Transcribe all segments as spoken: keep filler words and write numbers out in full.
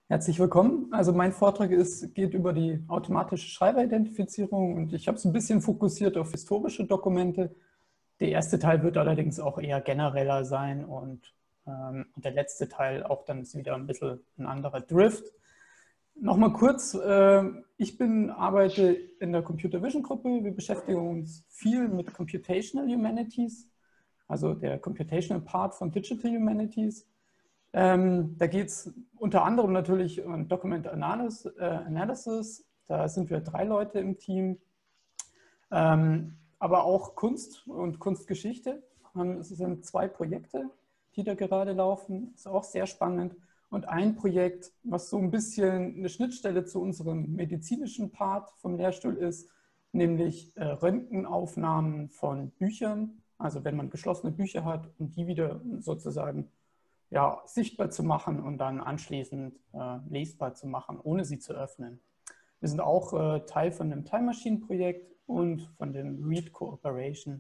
Herzlich willkommen. Also mein Vortrag ist, geht über die automatische Schreiberidentifizierung und ich habe es ein bisschen fokussiert auf historische Dokumente. Der erste Teil wird allerdings auch eher genereller sein und, ähm, und der letzte Teil auch dann ist wieder ein bisschen ein anderer Drift. Nochmal kurz, äh, ich bin, arbeite in der Computer Vision Gruppe. Wir beschäftigen uns viel mit Computational Humanities, also der Computational Part von Digital Humanities. Ähm, da geht es unter anderem natürlich um Document Analysis, äh, Analysis. Da sind wir drei Leute im Team. Ähm, aber auch Kunst und Kunstgeschichte. Ähm, es sind zwei Projekte, die da gerade laufen. Ist auch sehr spannend. Und ein Projekt, was so ein bisschen eine Schnittstelle zu unserem medizinischen Part vom Lehrstuhl ist, nämlich äh, Röntgenaufnahmen von Büchern. Also wenn man geschlossene Bücher hat und die wieder sozusagen ja, sichtbar zu machen und dann anschließend äh, lesbar zu machen, ohne sie zu öffnen. Wir sind auch äh, Teil von dem Time Machine Projekt und von dem Read Cooperation.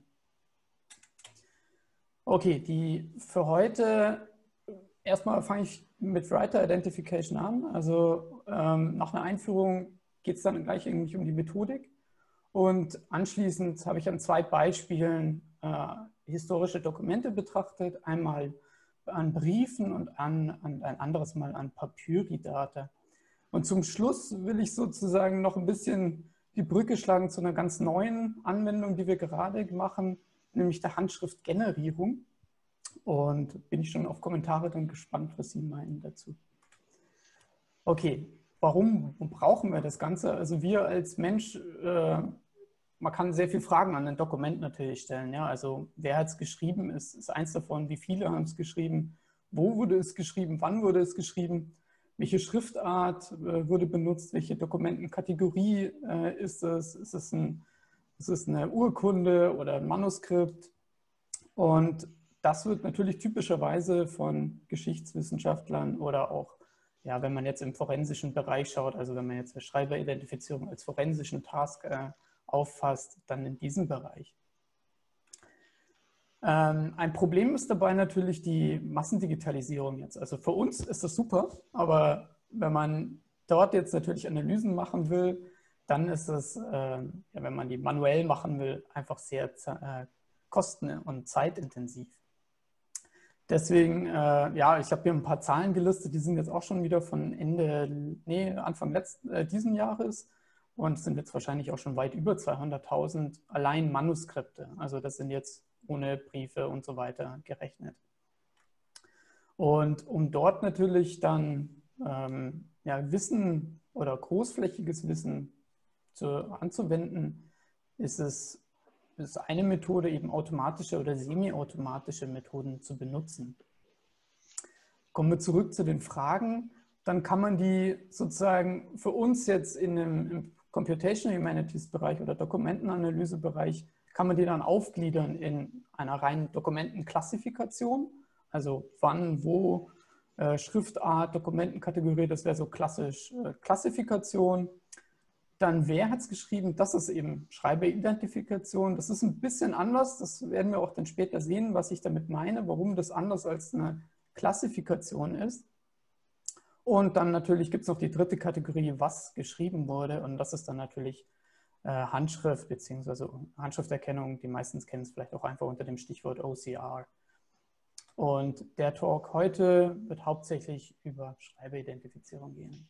Okay, die für heute, erstmal fange ich mit Writer Identification an. Also ähm, nach einer Einführung geht es dann gleich irgendwie um die Methodik. Und anschließend habe ich an zwei Beispielen äh, historische Dokumente betrachtet. Einmal an Briefen und an, an ein anderes Mal an Papyridata. Und zum Schluss will ich sozusagen noch ein bisschen die Brücke schlagen zu einer ganz neuen Anwendung, die wir gerade machen, nämlich der Handschriftgenerierung. Und bin ich schon auf Kommentare dann gespannt, was Sie meinen dazu. Okay, warum brauchen wir das Ganze? Also wir als Mensch, äh, man kann sehr viele Fragen an ein Dokument natürlich stellen. Ja? Also wer hat es geschrieben, ist, ist eins davon, wie viele haben es geschrieben, wo wurde es geschrieben, wann wurde es geschrieben, welche Schriftart äh, wurde benutzt, welche Dokumentenkategorie äh, ist es, ist es, ein, ist es eine Urkunde oder ein Manuskript. Und das wird natürlich typischerweise von Geschichtswissenschaftlern oder auch, ja, wenn man jetzt im forensischen Bereich schaut, also wenn man jetzt eine Schreiberidentifizierung als forensischen Task äh, auffasst, dann in diesem Bereich. Ähm, ein Problem ist dabei natürlich die Massendigitalisierung jetzt. Also für uns ist das super, aber wenn man dort jetzt natürlich Analysen machen will, dann ist es, äh, ja, wenn man die manuell machen will, einfach sehr äh, kosten- und zeitintensiv. Deswegen, äh, ja, ich habe hier ein paar Zahlen gelistet, die sind jetzt auch schon wieder von Ende, nee, Anfang letzten, äh, diesen Jahres und sind jetzt wahrscheinlich auch schon weit über zweihunderttausend allein Manuskripte. Also das sind jetzt ohne Briefe und so weiter gerechnet. Und um dort natürlich dann ähm, ja, Wissen oder großflächiges Wissen zu, anzuwenden, ist es ist eine Methode, eben automatische oder semiautomatische Methoden zu benutzen. Kommen wir zurück zu den Fragen. Dann kann man die sozusagen für uns jetzt in dem, im Computational Humanities Bereich oder Dokumentenanalyse-Bereich, kann man die dann aufgliedern in einer reinen Dokumentenklassifikation. Also wann, wo, äh, Schriftart, Dokumentenkategorie, das wäre so klassisch äh, Klassifikation. Dann wer hat es geschrieben? Das ist eben Schreiberidentifikation. Das ist ein bisschen anders. Das werden wir auch dann später sehen, was ich damit meine, warum das anders als eine Klassifikation ist. Und dann natürlich gibt es noch die dritte Kategorie, was geschrieben wurde. Und das ist dann natürlich äh, Handschrift bzw. Handschrifterkennung. Die meisten kennen es vielleicht auch einfach unter dem Stichwort O C R. Und der Talk heute wird hauptsächlich über Schreiberidentifizierung gehen.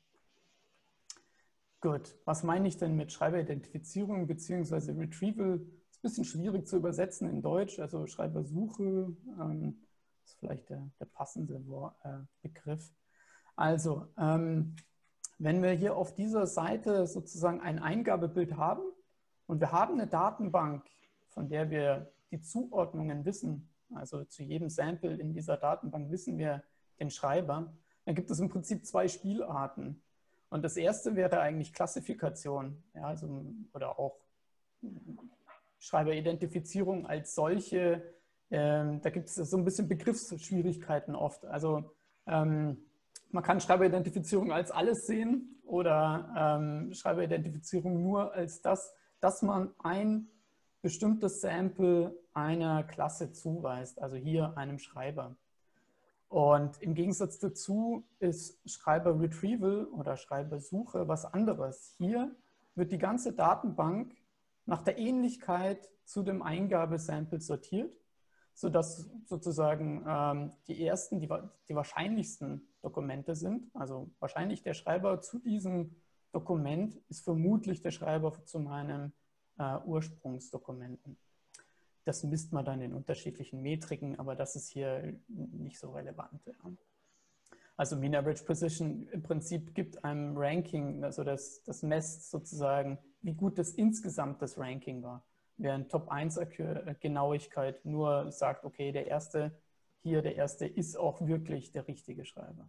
Gut, was meine ich denn mit Schreiberidentifizierung bzw. Retrieval? Ist ein bisschen schwierig zu übersetzen in Deutsch, also Schreibersuche ähm, ist vielleicht der, der passende äh, Begriff. Also, ähm, wenn wir hier auf dieser Seite sozusagen ein Eingabebild haben und wir haben eine Datenbank, von der wir die Zuordnungen wissen, also zu jedem Sample in dieser Datenbank wissen wir den Schreiber, dann gibt es im Prinzip zwei Spielarten. Und das erste wäre eigentlich Klassifikation, ja, also, oder auch Schreiberidentifizierung als solche. Ähm, da gibt es so ein bisschen Begriffsschwierigkeiten oft. Also ähm, man kann Schreiberidentifizierung als alles sehen oder ähm, Schreiberidentifizierung nur als das, dass man ein bestimmtes Sample einer Klasse zuweist, also hier einem Schreiber. Und im Gegensatz dazu ist Schreiber Retrieval oder Schreibersuche was anderes. Hier wird die ganze Datenbank nach der Ähnlichkeit zu dem Eingabesample sortiert, sodass sozusagen ähm, die ersten, die, die wahrscheinlichsten Dokumente sind. Also wahrscheinlich der Schreiber zu diesem Dokument ist vermutlich der Schreiber zu meinen äh, Ursprungsdokumenten. Das misst man dann in unterschiedlichen Metriken, aber das ist hier nicht so relevant. Ja. Also Mean Average Precision im Prinzip gibt einem Ranking, also das, das messt sozusagen, wie gut das insgesamt das Ranking war. Während Top eins Genauigkeit nur sagt, okay, der erste hier, der erste ist auch wirklich der richtige Schreiber.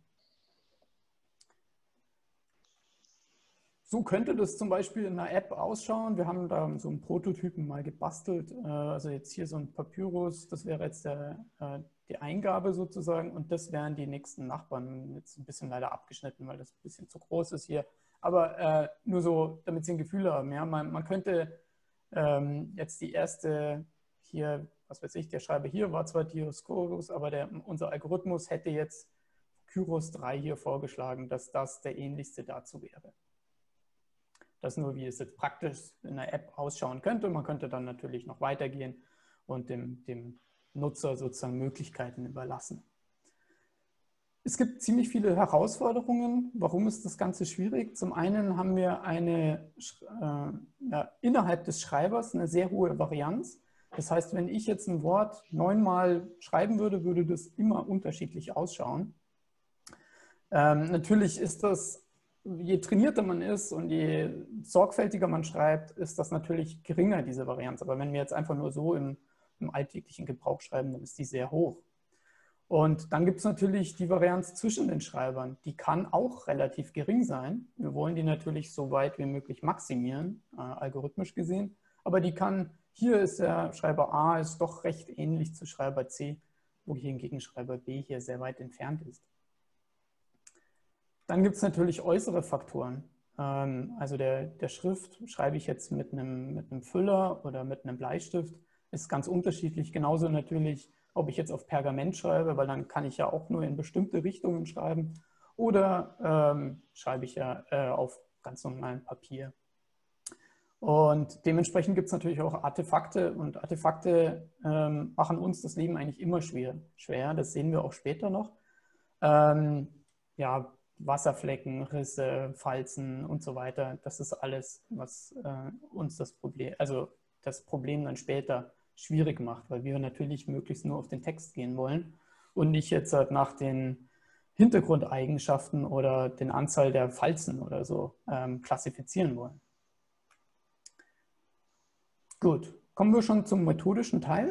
So könnte das zum Beispiel in einer App ausschauen. Wir haben da so einen Prototypen mal gebastelt. Also jetzt hier so ein Papyrus, das wäre jetzt der, die Eingabe sozusagen und das wären die nächsten Nachbarn. Jetzt ein bisschen leider abgeschnitten, weil das ein bisschen zu groß ist hier. Aber äh, nur so, damit Sie ein Gefühl haben. Ja? Man, man könnte ähm, jetzt die erste hier, was weiß ich, der Schreiber hier war zwar Dioscorus, aber der, unser Algorithmus hätte jetzt Kyros drei hier vorgeschlagen, dass das der ähnlichste dazu wäre. Das nur, wie es jetzt praktisch in der App ausschauen könnte. Man könnte dann natürlich noch weitergehen und dem, dem Nutzer sozusagen Möglichkeiten überlassen. Es gibt ziemlich viele Herausforderungen. Warum ist das Ganze schwierig? Zum einen haben wir eine, äh, ja, innerhalb des Schreibers eine sehr hohe Varianz. Das heißt, wenn ich jetzt ein Wort neunmal schreiben würde, würde das immer unterschiedlich ausschauen. Ähm, natürlich ist das, je trainierter man ist und je sorgfältiger man schreibt, ist das natürlich geringer, diese Varianz. Aber wenn wir jetzt einfach nur so im, im alltäglichen Gebrauch schreiben, dann ist die sehr hoch. Und dann gibt es natürlich die Varianz zwischen den Schreibern. Die kann auch relativ gering sein. Wir wollen die natürlich so weit wie möglich maximieren, äh, algorithmisch gesehen. Aber die kann, hier ist der Schreiber A ist doch recht ähnlich zu Schreiber C, wo hingegen Schreiber B hier sehr weit entfernt ist. Dann gibt es natürlich äußere Faktoren. Also der, der Schrift, schreibe ich jetzt mit einem, mit einem Füller oder mit einem Bleistift, ist ganz unterschiedlich. Genauso natürlich, ob ich jetzt auf Pergament schreibe, weil dann kann ich ja auch nur in bestimmte Richtungen schreiben. Oder ähm, schreibe ich ja äh, auf ganz normalem Papier. Und dementsprechend gibt es natürlich auch Artefakte. Und Artefakte ähm, machen uns das Leben eigentlich immer schwer. schwer. Das sehen wir auch später noch. Ähm, ja, Wasserflecken, Risse, Falzen und so weiter. Das ist alles, was äh, uns das Problem, also das Problem dann später schwierig macht, weil wir natürlich möglichst nur auf den Text gehen wollen und nicht jetzt halt nach den Hintergrundeigenschaften oder den Anzahl der Falzen oder so ähm, klassifizieren wollen. Gut, kommen wir schon zum methodischen Teil.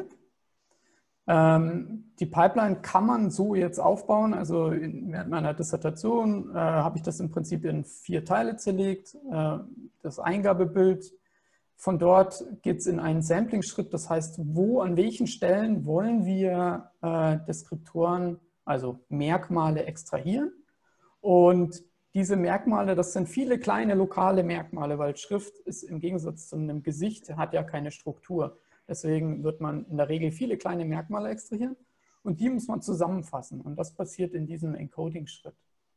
Die Pipeline kann man so jetzt aufbauen, also während meiner Dissertation äh, habe ich das im Prinzip in vier Teile zerlegt. Äh, das Eingabebild, von dort geht es in einen Sampling-Schritt, das heißt, wo, an welchen Stellen wollen wir äh, Deskriptoren, also Merkmale extrahieren. Und diese Merkmale, das sind viele kleine lokale Merkmale, weil Schrift ist im Gegensatz zu einem Gesicht, hat ja keine Struktur. Deswegen wird man in der Regel viele kleine Merkmale extrahieren und die muss man zusammenfassen. Und das passiert in diesem Encoding-Schritt.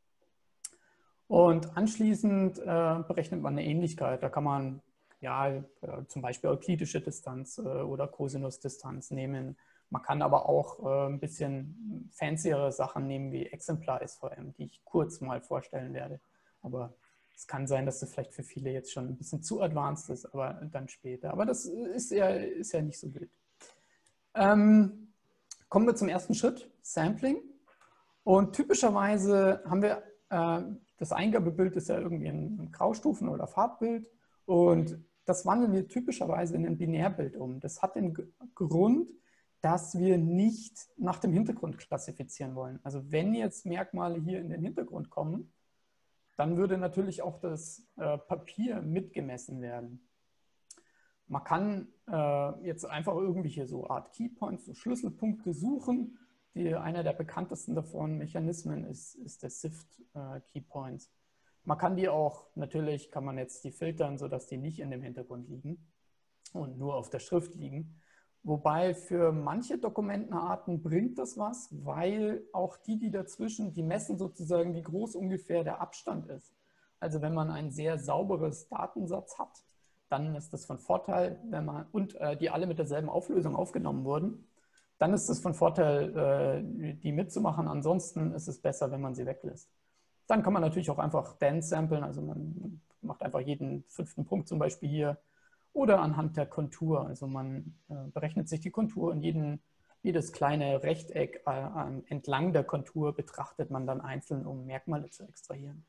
Und anschließend äh, berechnet man eine Ähnlichkeit. Da kann man ja äh, zum Beispiel euklidische Distanz äh, oder Cosinusdistanz nehmen. Man kann aber auch äh, ein bisschen fanciere Sachen nehmen wie Exemplar-S V M, die ich kurz mal vorstellen werde. Aber es kann sein, dass das vielleicht für viele jetzt schon ein bisschen zu advanced ist, aber dann später. Aber das ist ja, ist ja nicht so wild. Ähm, kommen wir zum ersten Schritt, Sampling. Und typischerweise haben wir, äh, das Eingabebild ist ja irgendwie ein Graustufen- oder Farbbild. Und das wandeln wir typischerweise in ein Binärbild um. Das hat den Grund, dass wir nicht nach dem Hintergrund klassifizieren wollen. Also wenn jetzt Merkmale hier in den Hintergrund kommen, dann würde natürlich auch das äh, Papier mitgemessen werden. Man kann äh, jetzt einfach irgendwelche so Art Keypoints, so Schlüsselpunkte suchen. Die, einer der bekanntesten davon Mechanismen ist, ist der Sift äh, Keypoints. Man kann die auch, natürlich kann man jetzt die filtern, sodass die nicht in dem Hintergrund liegen und nur auf der Schrift liegen. Wobei für manche Dokumentenarten bringt das was, weil auch die, die dazwischen, die messen sozusagen, wie groß ungefähr der Abstand ist. Also wenn man ein sehr sauberes Datensatz hat, dann ist das von Vorteil, wenn man, und äh, die alle mit derselben Auflösung aufgenommen wurden, dann ist es von Vorteil, äh, die mitzumachen. Ansonsten ist es besser, wenn man sie weglässt. Dann kann man natürlich auch einfach dense samplen, also man macht einfach jeden fünften Punkt zum Beispiel hier, oder anhand der Kontur. Also man äh, berechnet sich die Kontur und jeden, jedes kleine Rechteck äh, entlang der Kontur betrachtet man dann einzeln, um Merkmale zu extrahieren.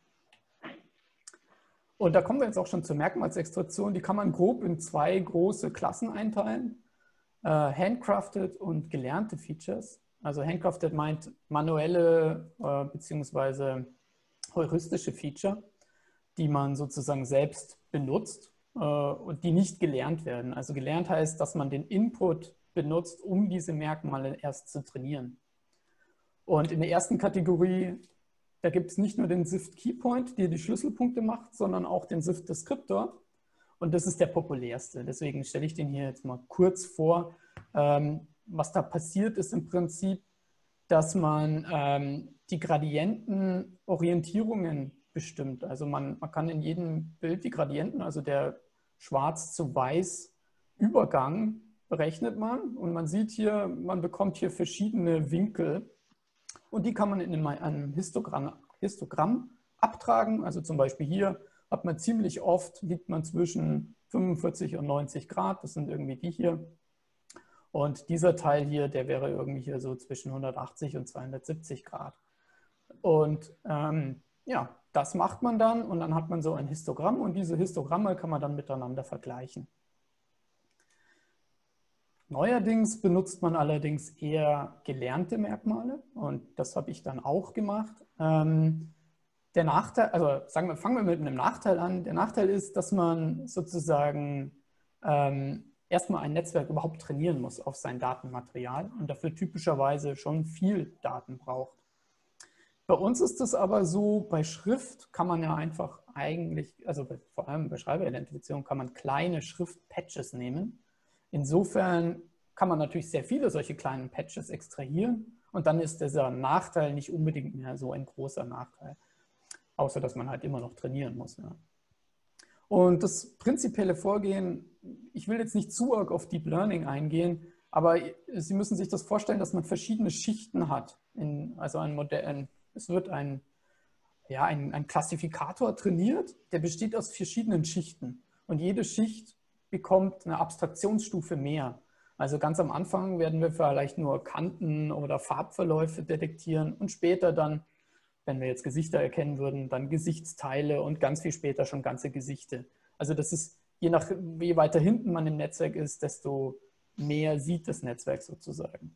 Und da kommen wir jetzt auch schon zur Merkmalsextraktion. Die kann man grob in zwei große Klassen einteilen. Äh, handcrafted und gelernte Features. Also handcrafted meint manuelle äh, bzw. heuristische Feature, die man sozusagen selbst benutzt und die nicht gelernt werden. Also gelernt heißt, dass man den Input benutzt, um diese Merkmale erst zu trainieren. Und in der ersten Kategorie, da gibt es nicht nur den Sift Keypoint, der die Schlüsselpunkte macht, sondern auch den Sift Descriptor. Und das ist der populärste. Deswegen stelle ich den hier jetzt mal kurz vor. Ähm, was da passiert, ist im Prinzip, dass man ähm, die Gradientenorientierungen bestimmt. Also man, man kann in jedem Bild die Gradienten, also der schwarz zu weiß Übergang berechnet man und man sieht hier, man bekommt hier verschiedene Winkel und die kann man in einem Histogramm, Histogramm abtragen. Also zum Beispiel hier hat man ziemlich oft, liegt man zwischen fünfundvierzig und neunzig Grad, das sind irgendwie die hier. Und dieser Teil hier, der wäre irgendwie hier so zwischen hundertachtzig und zweihundertsiebzig Grad. Und ähm, ja, das macht man dann und dann hat man so ein Histogramm und diese Histogramme kann man dann miteinander vergleichen. Neuerdings benutzt man allerdings eher gelernte Merkmale und das habe ich dann auch gemacht. Ähm, der Nachteil, also sagen wir, fangen wir mit einem Nachteil an. Der Nachteil ist, dass man sozusagen ähm, erstmal ein Netzwerk überhaupt trainieren muss auf sein Datenmaterial und dafür typischerweise schon viel Daten braucht. Bei uns ist es aber so, bei Schrift kann man ja einfach eigentlich, also bei, vor allem bei Schreiberidentifizierung kann man kleine Schriftpatches nehmen. Insofern kann man natürlich sehr viele solche kleinen Patches extrahieren und dann ist dieser Nachteil nicht unbedingt mehr so ein großer Nachteil, außer dass man halt immer noch trainieren muss. Ja. Und das prinzipielle Vorgehen, ich will jetzt nicht zu arg auf Deep Learning eingehen, aber Sie müssen sich das vorstellen, dass man verschiedene Schichten hat. In, also ein Modell, ein, es wird ein, ja, ein, ein Klassifikator trainiert, der besteht aus verschiedenen Schichten. Und jede Schicht bekommt eine Abstraktionsstufe mehr. Also ganz am Anfang werden wir vielleicht nur Kanten oder Farbverläufe detektieren und später dann, wenn wir jetzt Gesichter erkennen würden, dann Gesichtsteile und ganz viel später schon ganze Gesichter. Also das ist, je nach, je weiter hinten man im Netzwerk ist, desto mehr sieht das Netzwerk sozusagen.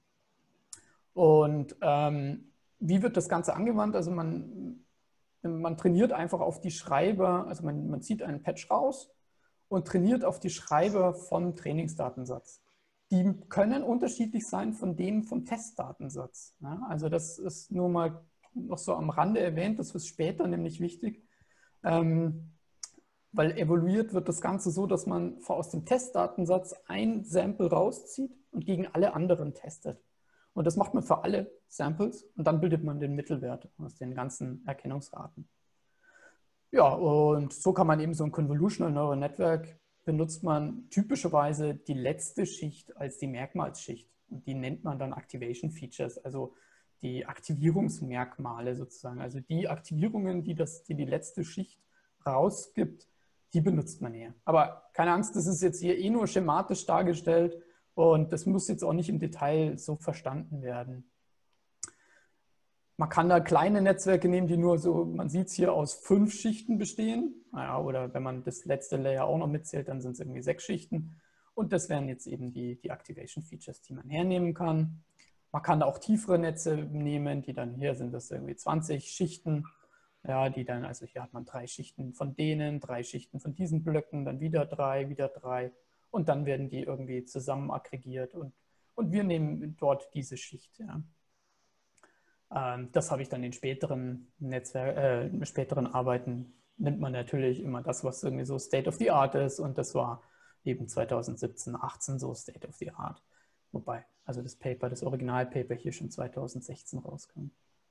Und ähm, wie wird das Ganze angewandt? Also man, man trainiert einfach auf die Schreiber, also man, man zieht einen Patch raus und trainiert auf die Schreiber vom Trainingsdatensatz. Die können unterschiedlich sein von dem vom Testdatensatz. Ja, also das ist nur mal noch so am Rande erwähnt, das ist später nämlich wichtig, ähm, weil evaluiert wird das Ganze so, dass man aus dem Testdatensatz ein Sample rauszieht und gegen alle anderen testet. Und das macht man für alle Samples und dann bildet man den Mittelwert aus den ganzen Erkennungsraten. Ja, und so kann man eben so ein Convolutional Neural Network, benutzt man typischerweise die letzte Schicht als die Merkmalsschicht. Und die nennt man dann Activation Features, also die Aktivierungsmerkmale sozusagen. Also die Aktivierungen, die, das, die die letzte Schicht rausgibt, die benutzt man eher. Aber keine Angst, das ist jetzt hier eh nur schematisch dargestellt und das muss jetzt auch nicht im Detail so verstanden werden. Man kann da kleine Netzwerke nehmen, die nur so, man sieht es hier, aus fünf Schichten bestehen. Naja, oder wenn man das letzte Layer auch noch mitzählt, dann sind es irgendwie sechs Schichten. Und das wären jetzt eben die, die Activation Features, die man hernehmen kann. Man kann auch tiefere Netze nehmen, die dann hier sind das irgendwie zwanzig Schichten. Ja, die dann, also hier hat man drei Schichten von denen, drei Schichten von diesen Blöcken, dann wieder drei, wieder drei. Und dann werden die irgendwie zusammen aggregiert. Und, und wir nehmen dort diese Schicht, ja. Das habe ich dann in späteren Netzwerk, äh, späteren Arbeiten, nimmt man natürlich immer das, was irgendwie so State of the Art ist und das war eben zweitausendsiebzehn, achtzehn so State of the Art. Wobei, also das Paper, das Originalpaper hier schon zweitausendsechzehn rauskam.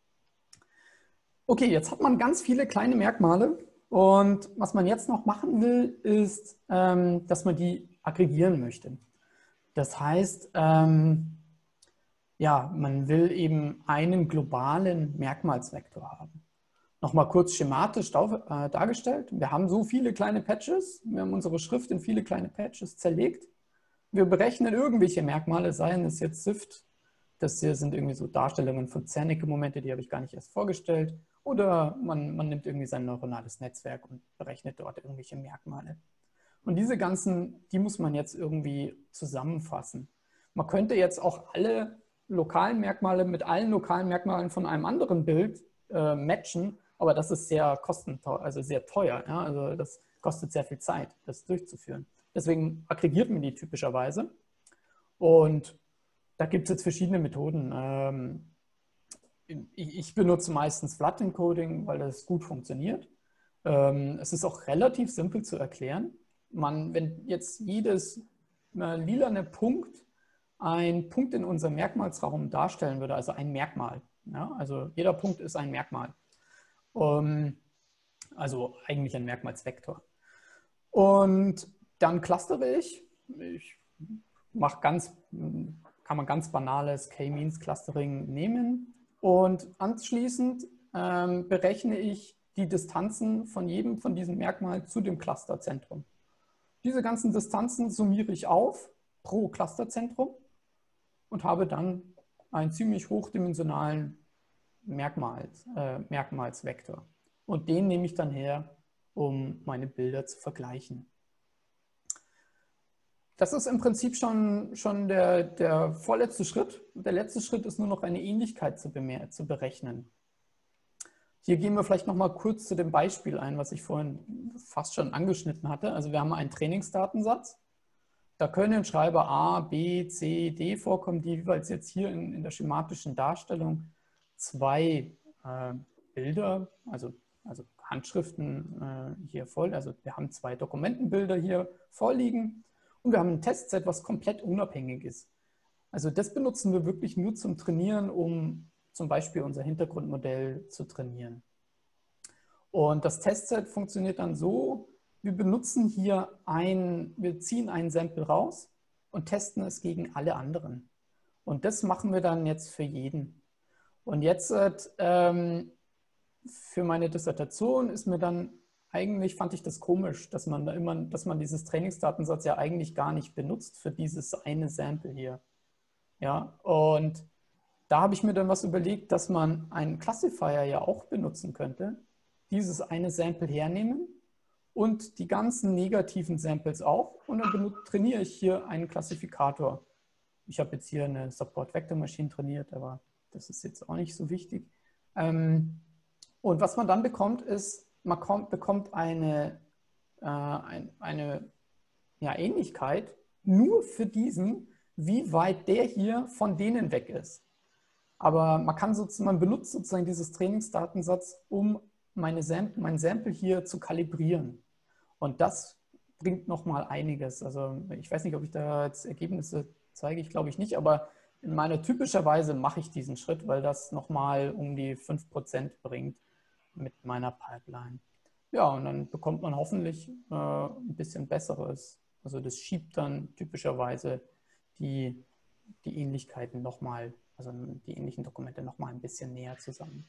Okay, jetzt hat man ganz viele kleine Merkmale und was man jetzt noch machen will, ist, ähm, dass man die aggregieren möchte. Das heißt, ähm, ja, man will eben einen globalen Merkmalsvektor haben. Nochmal kurz schematisch da, äh, dargestellt. Wir haben so viele kleine Patches, wir haben unsere Schrift in viele kleine Patches zerlegt. Wir berechnen irgendwelche Merkmale, seien es jetzt S I F T, das hier sind irgendwie so Darstellungen von Zernike-Momente, die habe ich gar nicht erst vorgestellt. Oder man, man nimmt irgendwie sein neuronales Netzwerk und berechnet dort irgendwelche Merkmale. Und diese ganzen, die muss man jetzt irgendwie zusammenfassen. Man könnte jetzt auch alle lokalen Merkmale mit allen lokalen Merkmalen von einem anderen Bild äh, matchen, aber das ist sehr kostenteuer, also sehr teuer. Ja? Also das kostet sehr viel Zeit, das durchzuführen. Deswegen aggregiert man die typischerweise. Und da gibt es jetzt verschiedene Methoden. Ähm, ich benutze meistens Flood Encoding, weil das gut funktioniert. Ähm, es ist auch relativ simpel zu erklären. Man, wenn jetzt jedes äh, lilane Punkt ein Punkt in unserem Merkmalsraum darstellen würde, also ein Merkmal. Ja? Also jeder Punkt ist ein Merkmal. Um, also eigentlich ein Merkmalsvektor. Und dann clustere ich. Ich mache ganz, kann man ganz banales K-Means-Clustering nehmen. Und anschließend ähm, berechne ich die Distanzen von jedem von diesen Merkmalen zu dem Clusterzentrum. Diese ganzen Distanzen summiere ich auf pro Clusterzentrum und habe dann einen ziemlich hochdimensionalen Merkmals, äh, Merkmalsvektor. Und den nehme ich dann her, um meine Bilder zu vergleichen. Das ist im Prinzip schon, schon der, der vorletzte Schritt. Der letzte Schritt ist nur noch eine Ähnlichkeit zu, zu berechnen. Hier gehen wir vielleicht noch mal kurz zu dem Beispiel ein, was ich vorhin fast schon angeschnitten hatte. Also wir haben einen Trainingsdatensatz. Da können in Schreiber A, B, C, D vorkommen, die jeweils jetzt hier in, in der schematischen Darstellung zwei äh, Bilder, also, also Handschriften äh, hier voll. Also wir haben zwei Dokumentenbilder hier vorliegen und wir haben ein Testset, was komplett unabhängig ist. Also das benutzen wir wirklich nur zum Trainieren, um zum Beispiel unser Hintergrundmodell zu trainieren. Und das Testset funktioniert dann so, wir benutzen hier ein, wir ziehen ein Sample raus und testen es gegen alle anderen. Und das machen wir dann jetzt für jeden. Und jetzt ähm, für meine Dissertation ist mir dann, eigentlich fand ich das komisch, dass man da immer, dass man dieses Trainingsdatensatz ja eigentlich gar nicht benutzt für dieses eine Sample hier. Ja, und da habe ich mir dann was überlegt, dass man einen Classifier ja auch benutzen könnte, dieses eine Sample hernehmen und die ganzen negativen Samples auch und dann trainiere ich hier einen Klassifikator. Ich habe jetzt hier eine Support-Vector-Maschine trainiert, aber das ist jetzt auch nicht so wichtig. Ähm, und was man dann bekommt, ist, man kommt, bekommt eine, äh, ein, eine ja, Ähnlichkeit nur für diesen, wie weit der hier von denen weg ist. Aber man, kann sozusagen, man benutzt sozusagen dieses Trainingsdatensatz, um meine Sample, mein Sample hier zu kalibrieren. Und das bringt nochmal einiges. Also ich weiß nicht, ob ich da jetzt Ergebnisse zeige, ich glaube ich nicht, aber in meiner typischerweise mache ich diesen Schritt, weil das nochmal um die fünf Prozent bringt mit meiner Pipeline. Ja, und dann bekommt man hoffentlich äh, ein bisschen Besseres. Also das schiebt dann typischerweise die, die Ähnlichkeiten nochmal, also die ähnlichen Dokumente nochmal ein bisschen näher zusammen.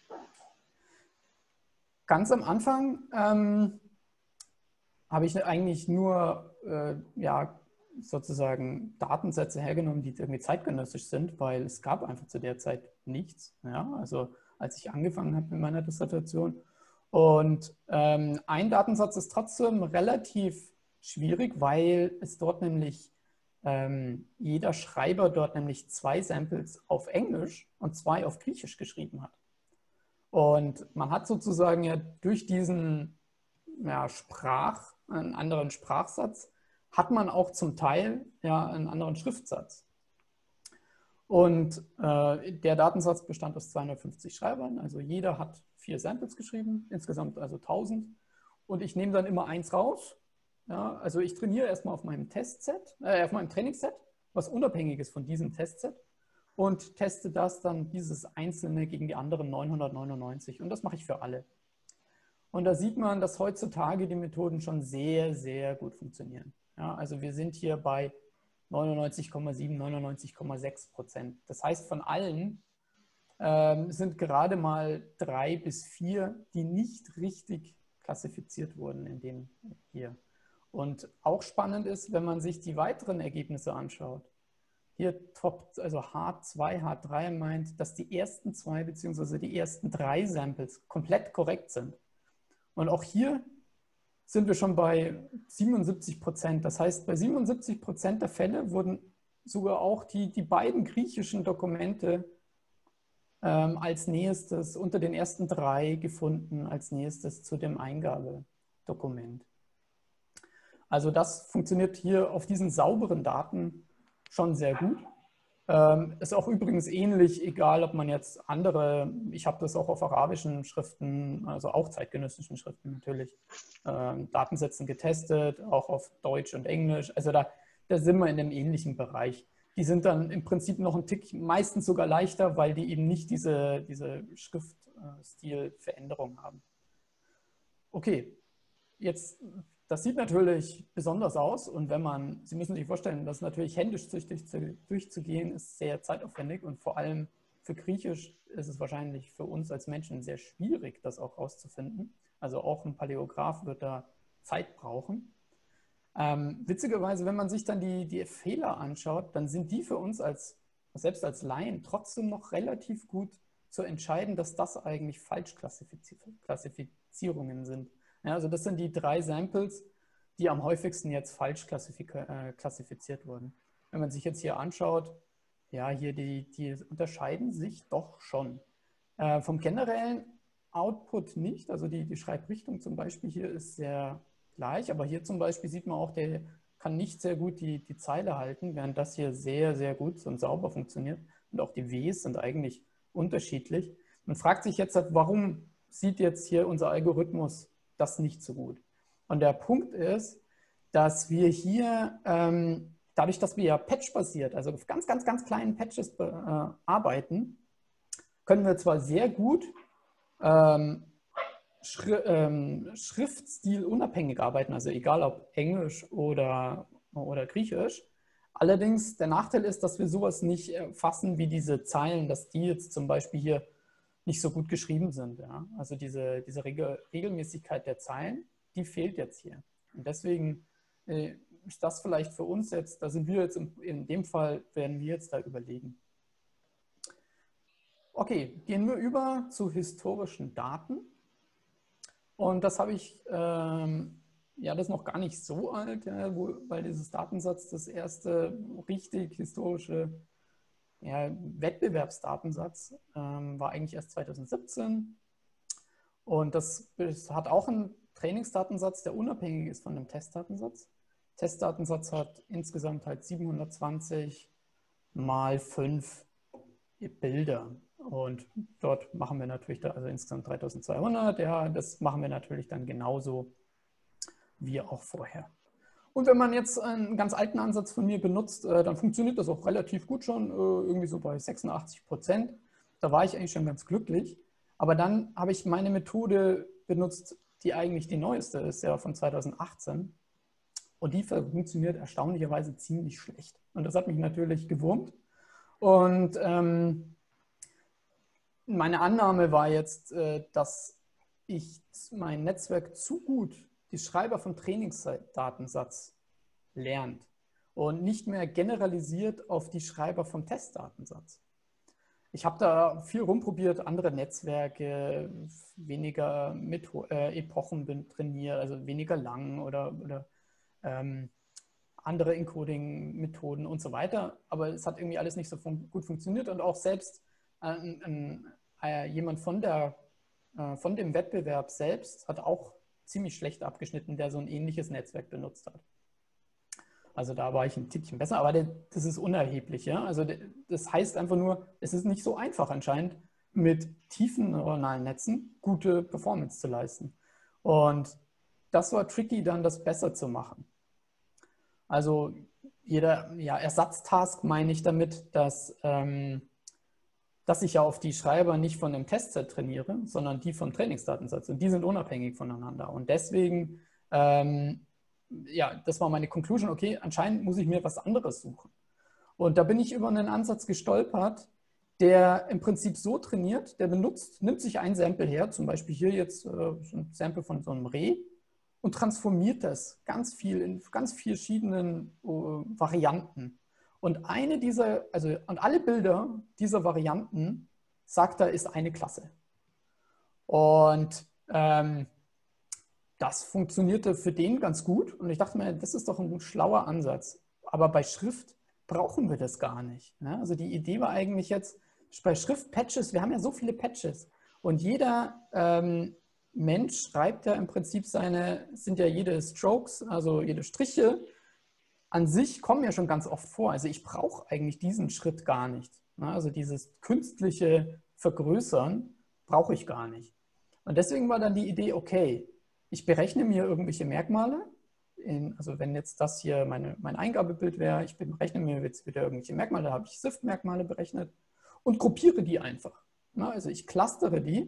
Ganz am Anfang ähm, habe ich eigentlich nur äh, ja, sozusagen Datensätze hergenommen, die irgendwie zeitgenössisch sind, weil es gab einfach zu der Zeit nichts. Ja? Also als ich angefangen habe mit meiner Dissertation. Und ähm, ein Datensatz ist trotzdem relativ schwierig, weil es dort nämlich ähm, jeder Schreiber dort nämlich zwei Samples auf Englisch und zwei auf Griechisch geschrieben hat. Und man hat sozusagen ja durch diesen ja, Sprach, einen anderen Sprachsatz, hat man auch zum Teil ja einen anderen Schriftsatz. Und äh, der Datensatz bestand aus zweihundertfünfzig Schreibern, also jeder hat vier Samples geschrieben, insgesamt also tausend. Und ich nehme dann immer eins raus. Ja, also ich trainiere erstmal auf meinem Testset, äh, auf meinem Trainingsset was Unabhängiges von diesem Testset und teste das dann, dieses einzelne, gegen die anderen neunhundertneunundneunzig. Und das mache ich für alle. Und da sieht man, dass heutzutage die Methoden schon sehr, sehr gut funktionieren. Ja, also wir sind hier bei neunundneunzig Komma sieben, neunundneunzig Komma sechs Prozent. Das heißt, von allen ähm, sind gerade mal drei bis vier, die nicht richtig klassifiziert wurden in dem hier. Und auch spannend ist, wenn man sich die weiteren Ergebnisse anschaut. Hier Top, also H zwei, H drei meint, dass die ersten zwei bzw. die ersten drei Samples komplett korrekt sind. Und auch hier sind wir schon bei siebenundsiebzig Prozent. Das heißt, bei siebenundsiebzig Prozent der Fälle wurden sogar auch die, die beiden griechischen Dokumente ähm, als nächstes unter den ersten drei gefunden, als nächstes zu dem Eingabedokument. Also das funktioniert hier auf diesen sauberen Daten schon sehr gut. Ähm, ist auch übrigens ähnlich, egal ob man jetzt andere, ich habe das auch auf arabischen Schriften, also auch zeitgenössischen Schriften natürlich, ähm, Datensätzen getestet, auch auf Deutsch und Englisch. Also da, da sind wir in einem ähnlichen Bereich. Die sind dann im Prinzip noch ein Tick, meistens sogar leichter, weil die eben nicht diese, diese Schriftstilveränderung haben. Okay, jetzt, das sieht natürlich besonders aus und wenn man, Sie müssen sich vorstellen, das natürlich händisch durchzugehen, ist sehr zeitaufwendig und vor allem für Griechisch ist es wahrscheinlich für uns als Menschen sehr schwierig, das auch rauszufinden. Also auch ein Paläograf wird da Zeit brauchen. Ähm, witzigerweise, wenn man sich dann die, die Fehler anschaut, dann sind die für uns als, selbst als Laien trotzdem noch relativ gut zu entscheiden, dass das eigentlich Falschklassifizierungen sind. Ja, also das sind die drei Samples, die am häufigsten jetzt falsch äh, klassifiziert wurden. Wenn man sich jetzt hier anschaut, ja, hier die, die unterscheiden sich doch schon. Äh, vom generellen Output nicht, also die, die Schreibrichtung zum Beispiel hier ist sehr gleich, aber hier zum Beispiel sieht man auch, der kann nicht sehr gut die, die Zeile halten, während das hier sehr, sehr gut und sauber funktioniert. Und auch die Ws sind eigentlich unterschiedlich. Man fragt sich jetzt, warum sieht jetzt hier unser Algorithmus das nicht so gut? Und der Punkt ist, dass wir hier, ähm, dadurch, dass wir ja patch-basiert, also auf ganz, ganz, ganz kleinen Patches äh, arbeiten, können wir zwar sehr gut ähm, Schri ähm, Schriftstil unabhängig arbeiten, also egal ob Englisch oder, oder Griechisch. Allerdings der Nachteil ist, dass wir sowas nicht erfassen wie diese Zeilen, dass die jetzt zum Beispiel hier nicht so gut geschrieben sind. Ja? Also diese, diese Regel Regelmäßigkeit der Zeilen, die fehlt jetzt hier. Und deswegen äh, ist das vielleicht für uns jetzt, da sind wir jetzt in, in dem Fall, werden wir jetzt da überlegen. Okay, gehen wir über zu historischen Daten. Und das habe ich, ähm, ja, das ist noch gar nicht so alt, ja, wo, weil dieses Datensatz das erste richtig historische ja, Wettbewerbsdatensatz ähm, war eigentlich erst zweitausendsiebzehn. Und das, das hat auch einen Trainingsdatensatz, der unabhängig ist von dem Testdatensatz. Testdatensatz hat insgesamt halt siebenhundertzwanzig mal fünf Bilder. Und dort machen wir natürlich, da, also insgesamt dreitausendzweihundert, ja, das machen wir natürlich dann genauso wie auch vorher. Und wenn man jetzt einen ganz alten Ansatz von mir benutzt, äh, dann funktioniert das auch relativ gut schon, äh, irgendwie so bei sechsundachtzig Prozent. Da war ich eigentlich schon ganz glücklich. Aber dann habe ich meine Methode benutzt, die eigentlich die neueste ist, ja von zweitausendachtzehn. Und die funktioniert erstaunlicherweise ziemlich schlecht. Und das hat mich natürlich gewurmt. Und ähm, meine Annahme war jetzt, dass ich mein Netzwerk zu gut die Schreiber vom Trainingsdatensatz lernt und nicht mehr generalisiert auf die Schreiber vom Testdatensatz. Ich habe da viel rumprobiert, andere Netzwerke, weniger Metho äh, Epochen trainiert, also weniger lang oder, oder ähm, andere Encoding-Methoden und so weiter. Aber es hat irgendwie alles nicht so fun gut funktioniert und auch selbst Ein, ein, ein, jemand von, der, äh, von dem Wettbewerb selbst hat auch ziemlich schlecht abgeschnitten, der so ein ähnliches Netzwerk benutzt hat. Also da war ich ein Tickchen besser, aber der, das ist unerheblich. Ja? Also der, das heißt einfach nur, es ist nicht so einfach anscheinend, mit tiefen neuronalen Netzen gute Performance zu leisten. Und das war tricky, dann das besser zu machen. Also jeder ja, Ersatztask meine ich damit, dass, ähm, dass ich ja auf die Schreiber nicht von dem Testset trainiere, sondern die vom Trainingsdatensatz. Und die sind unabhängig voneinander. Und deswegen, ähm, ja, das war meine Conclusion, okay, anscheinend muss ich mir was anderes suchen. Und da bin ich über einen Ansatz gestolpert, der im Prinzip so trainiert, der benutzt, nimmt sich ein Sample her, zum Beispiel hier jetzt äh, ein Sample von so einem Reh und transformiert das ganz viel in ganz verschiedenen äh, Varianten. Und eine dieser, also und alle Bilder dieser Varianten, sagt er, ist eine Klasse. Und ähm, das funktionierte für den ganz gut. Und ich dachte mir, das ist doch ein schlauer Ansatz. Aber bei Schrift brauchen wir das gar nicht. Ne? Also die Idee war eigentlich jetzt, bei Schriftpatches, wir haben ja so viele Patches. Und jeder ähm, Mensch schreibt ja im Prinzip seine, sind ja jede Strokes, also jede Striche, an sich kommen ja schon ganz oft vor. Also ich brauche eigentlich diesen Schritt gar nicht. Ne? Also dieses künstliche Vergrößern brauche ich gar nicht. Und deswegen war dann die Idee, okay, ich berechne mir irgendwelche Merkmale. In, also wenn jetzt das hier meine, mein Eingabebild wäre, ich berechne mir jetzt wieder irgendwelche Merkmale, da habe ich S I F T-Merkmale berechnet und gruppiere die einfach. Ne? Also ich clustere die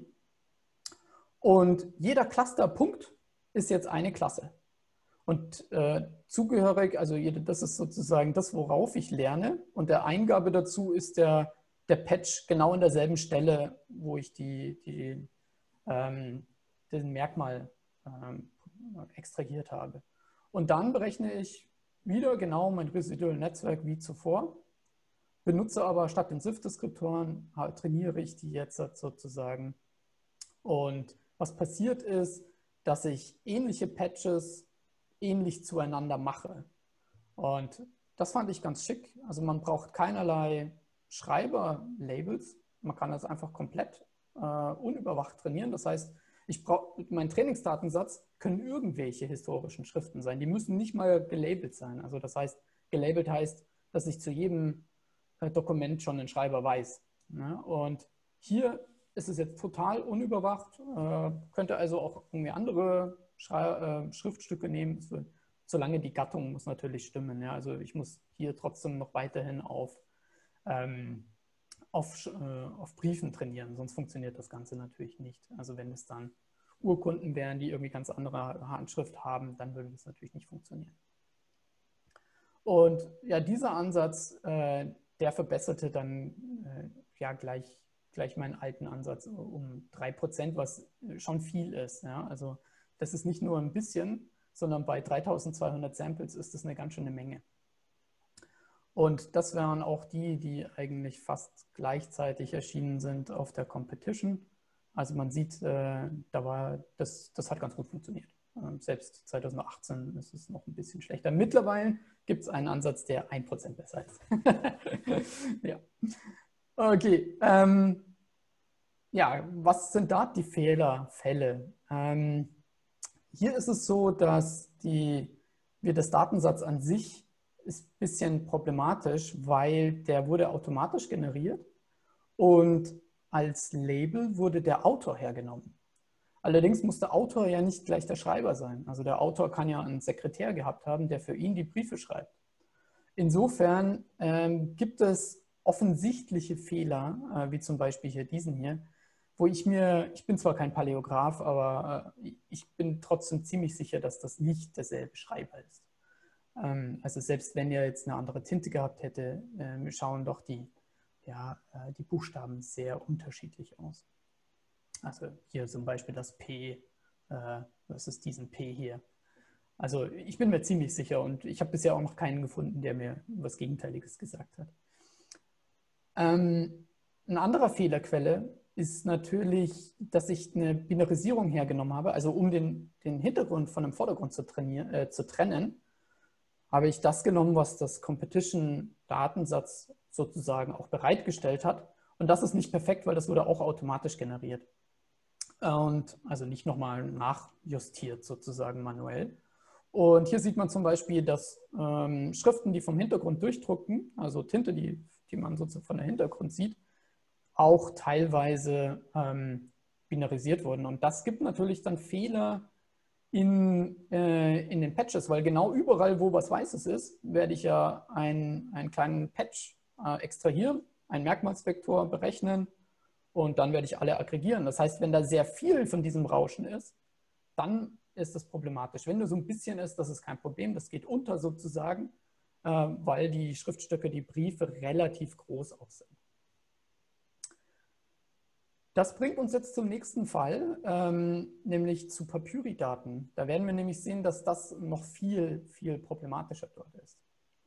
und jeder Clusterpunkt ist jetzt eine Klasse. Und äh, zugehörig, also jede, das ist sozusagen das, worauf ich lerne. Und der Eingabe dazu ist der, der Patch genau an derselben Stelle, wo ich die, die, ähm, den Merkmal ähm, extrahiert habe. Und dann berechne ich wieder genau mein Residual Netzwerk wie zuvor, benutze aber statt den S I F T-Deskriptoren, trainiere ich die jetzt sozusagen. Und was passiert ist, dass ich ähnliche Patches ähnlich zueinander mache. Und das fand ich ganz schick. Also man braucht keinerlei Schreiber-Labels. Man kann das einfach komplett äh, unüberwacht trainieren. Das heißt, ich brauche, mein Trainingsdatensatz können irgendwelche historischen Schriften sein. Die müssen nicht mal gelabelt sein. Also das heißt, gelabelt heißt, dass ich zu jedem äh, Dokument schon einen Schreiber weiß. Ne? Und hier ist es jetzt total unüberwacht. Äh, könnte also auch irgendwie andere Schrei äh, Schriftstücke nehmen. So, solange die Gattung muss natürlich stimmen. Ja? Also ich muss hier trotzdem noch weiterhin auf, ähm, auf, äh, auf Briefen trainieren, sonst funktioniert das Ganze natürlich nicht. Also wenn es dann Urkunden wären, die irgendwie ganz andere Handschrift haben, dann würde das natürlich nicht funktionieren. Und ja, dieser Ansatz, äh, der verbesserte dann äh, ja gleich, gleich meinen alten Ansatz um drei Prozent, was schon viel ist. Ja? Also das ist nicht nur ein bisschen, sondern bei dreitausendzweihundert Samples ist das eine ganz schöne Menge. Und das wären auch die, die eigentlich fast gleichzeitig erschienen sind auf der Competition. Also man sieht, äh, da war, das, das hat ganz gut funktioniert. Ähm, selbst zweitausendachtzehn ist es noch ein bisschen schlechter. Mittlerweile gibt es einen Ansatz, der ein Prozent besser ist. Ja. Okay. Ähm, ja, was sind da die Fehlerfälle? Ähm, hier ist es so, dass die, wir das Datensatz an sich ist ein bisschen problematisch, weil der wurde automatisch generiert und als Label wurde der Autor hergenommen. Allerdings muss der Autor ja nicht gleich der Schreiber sein. Also der Autor kann ja einen Sekretär gehabt haben, der für ihn die Briefe schreibt. Insofern ähm, gibt es offensichtliche Fehler, äh, wie zum Beispiel hier diesen hier, wo ich mir, ich bin zwar kein Paläograph, aber äh, ich bin trotzdem ziemlich sicher, dass das nicht derselbe Schreiber ist. Ähm, also selbst wenn er jetzt eine andere Tinte gehabt hätte, äh, schauen doch die, ja, äh, die Buchstaben sehr unterschiedlich aus. Also hier zum Beispiel das P äh, versus diesen P hier. Also ich bin mir ziemlich sicher und ich habe bisher auch noch keinen gefunden, der mir was Gegenteiliges gesagt hat. Ähm, ein anderer Fehlerquelle ist natürlich, dass ich eine Binarisierung hergenommen habe, also um den, den Hintergrund von dem Vordergrund zu, trainieren, äh, zu trennen, habe ich das genommen, was das Competition-Datensatz sozusagen auch bereitgestellt hat. Und das ist nicht perfekt, weil das wurde auch automatisch generiert. Und also nicht nochmal nachjustiert sozusagen manuell. Und hier sieht man zum Beispiel, dass ähm, Schriften, die vom Hintergrund durchdrucken, also Tinte, die, die man sozusagen von der Hintergrund sieht, auch teilweise ähm, binarisiert wurden. Und das gibt natürlich dann Fehler in, äh, in den Patches, weil genau überall, wo was Weißes ist, werde ich ja ein, einen kleinen Patch äh, extrahieren, einen Merkmalsvektor berechnen und dann werde ich alle aggregieren. Das heißt, wenn da sehr viel von diesem Rauschen ist, dann ist das problematisch. Wenn nur so ein bisschen ist, das ist kein Problem, das geht unter sozusagen, äh, weil die Schriftstücke, die Briefe relativ groß auch sind. Das bringt uns jetzt zum nächsten Fall, ähm, nämlich zu Papyri-Daten. Da werden wir nämlich sehen, dass das noch viel, viel problematischer dort ist.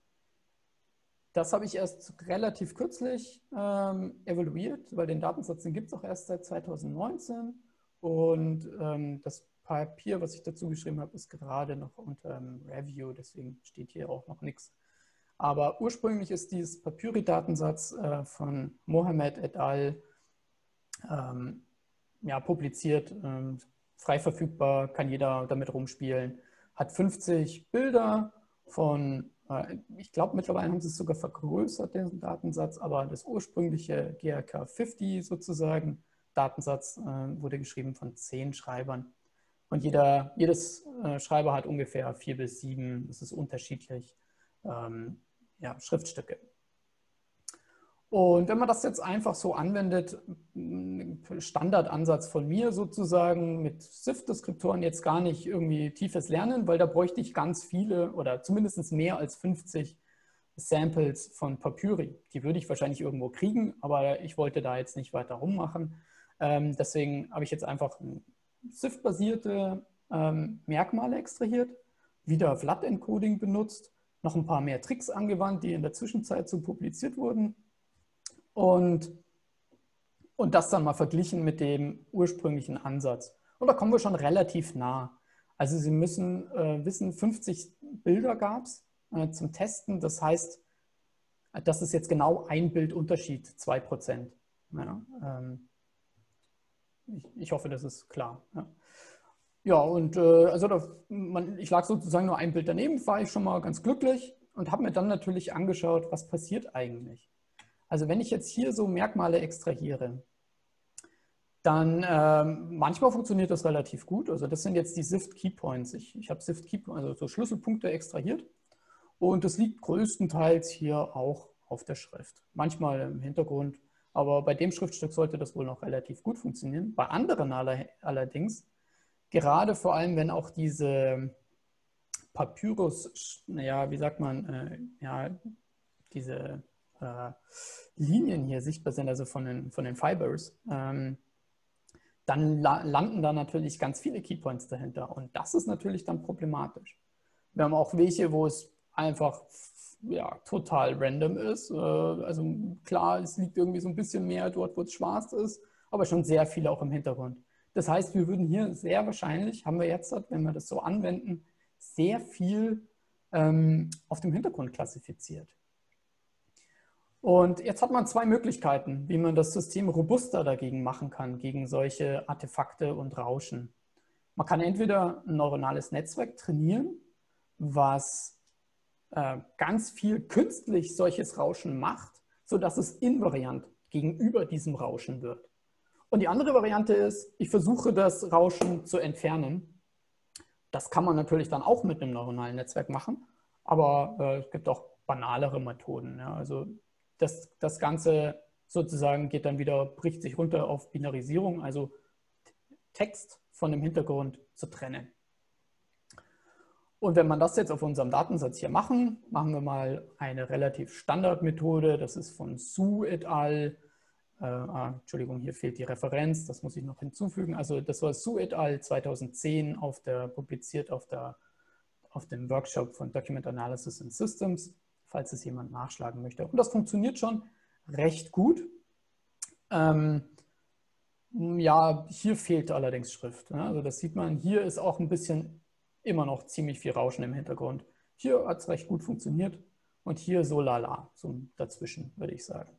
Das habe ich erst relativ kürzlich ähm, evaluiert, weil den Datensatz gibt es auch erst seit zweitausendneunzehn. Und ähm, das Papier, was ich dazu geschrieben habe, ist gerade noch unter ähm, Review, deswegen steht hier auch noch nichts. Aber ursprünglich ist dieses Papyri-Datensatz äh, von Mohammed et al. Ähm, ja, publiziert, ähm, frei verfügbar, kann jeder damit rumspielen, hat fünfzig Bilder von, äh, ich glaube mittlerweile haben sie es sogar vergrößert, den Datensatz, aber das ursprüngliche G R K fünfzig sozusagen, Datensatz äh, wurde geschrieben von zehn Schreibern. Und jeder, jedes äh, Schreiber hat ungefähr vier bis sieben, das ist unterschiedlich, ähm, ja, Schriftstücke. Und wenn man das jetzt einfach so anwendet, Standardansatz von mir sozusagen, mit SIFT-Deskriptoren jetzt gar nicht irgendwie tiefes Lernen, weil da bräuchte ich ganz viele oder zumindest mehr als fünfzig Samples von Papyri. Die würde ich wahrscheinlich irgendwo kriegen, aber ich wollte da jetzt nicht weiter rummachen. Ähm, deswegen habe ich jetzt einfach SIFT-basierte ähm, Merkmale extrahiert, wieder V L A T-Encoding benutzt, noch ein paar mehr Tricks angewandt, die in der Zwischenzeit so publiziert wurden. Und, und das dann mal verglichen mit dem ursprünglichen Ansatz. Und da kommen wir schon relativ nah. Also Sie müssen äh, wissen, fünfzig Bilder gab es äh, zum Testen. Das heißt, das ist jetzt genau ein Bildunterschied, zwei Prozent. Ja, ähm, ich, ich hoffe, das ist klar. Ja, ja und äh, also da, man, ich lag sozusagen nur ein Bild daneben, war ich schon mal ganz glücklich und habe mir dann natürlich angeschaut, was passiert eigentlich. Also wenn ich jetzt hier so Merkmale extrahiere, dann ähm, manchmal funktioniert das relativ gut. Also das sind jetzt die SIFT Keypoints. Ich, ich habe SIFT Keypoints, also so Schlüsselpunkte extrahiert. Und das liegt größtenteils hier auch auf der Schrift. Manchmal im Hintergrund, aber bei dem Schriftstück sollte das wohl noch relativ gut funktionieren. Bei anderen aller, allerdings, gerade vor allem, wenn auch diese Papyrus, naja, wie sagt man, äh, ja, diese äh, Linien hier sichtbar sind, also von den, von den Fibers, ähm, dann la landen da natürlich ganz viele Keypoints dahinter. Und das ist natürlich dann problematisch. Wir haben auch welche, wo es einfach ja, total random ist. Äh, also klar, es liegt irgendwie so ein bisschen mehr dort, wo es schwarz ist, aber schon sehr viele auch im Hintergrund. Das heißt, wir würden hier sehr wahrscheinlich, haben wir jetzt, wenn wir das so anwenden, sehr viel ähm, auf dem Hintergrund klassifiziert. Und jetzt hat man zwei Möglichkeiten, wie man das System robuster dagegen machen kann, gegen solche Artefakte und Rauschen. Man kann entweder ein neuronales Netzwerk trainieren, was äh, ganz viel künstlich solches Rauschen macht, sodass es invariant gegenüber diesem Rauschen wird. Und die andere Variante ist, ich versuche das Rauschen zu entfernen. Das kann man natürlich dann auch mit einem neuronalen Netzwerk machen, aber äh, es gibt auch banalere Methoden. Ja, also Das, das Ganze sozusagen geht dann wieder, bricht sich runter auf Binarisierung, also Text von dem Hintergrund zu trennen. Und wenn man das jetzt auf unserem Datensatz hier machen, machen wir mal eine relativ Standardmethode, das ist von Su et al. Äh, ah, Entschuldigung, hier fehlt die Referenz, das muss ich noch hinzufügen. Also das war Su et al. zweitausendzehn auf der, publiziert auf, der, auf dem Workshop von Document Analysis and Systems, falls es jemand nachschlagen möchte. Und das funktioniert schon recht gut. Ähm, ja, hier fehlt allerdings Schrift. Ne? Also das sieht man, hier ist auch ein bisschen immer noch ziemlich viel Rauschen im Hintergrund. Hier hat es recht gut funktioniert und hier so lala, so dazwischen, würde ich sagen.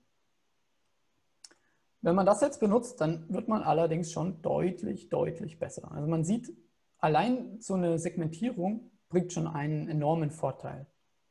Wenn man das jetzt benutzt, dann wird man allerdings schon deutlich, deutlich besser. Also man sieht, allein so eine Segmentierung bringt schon einen enormen Vorteil.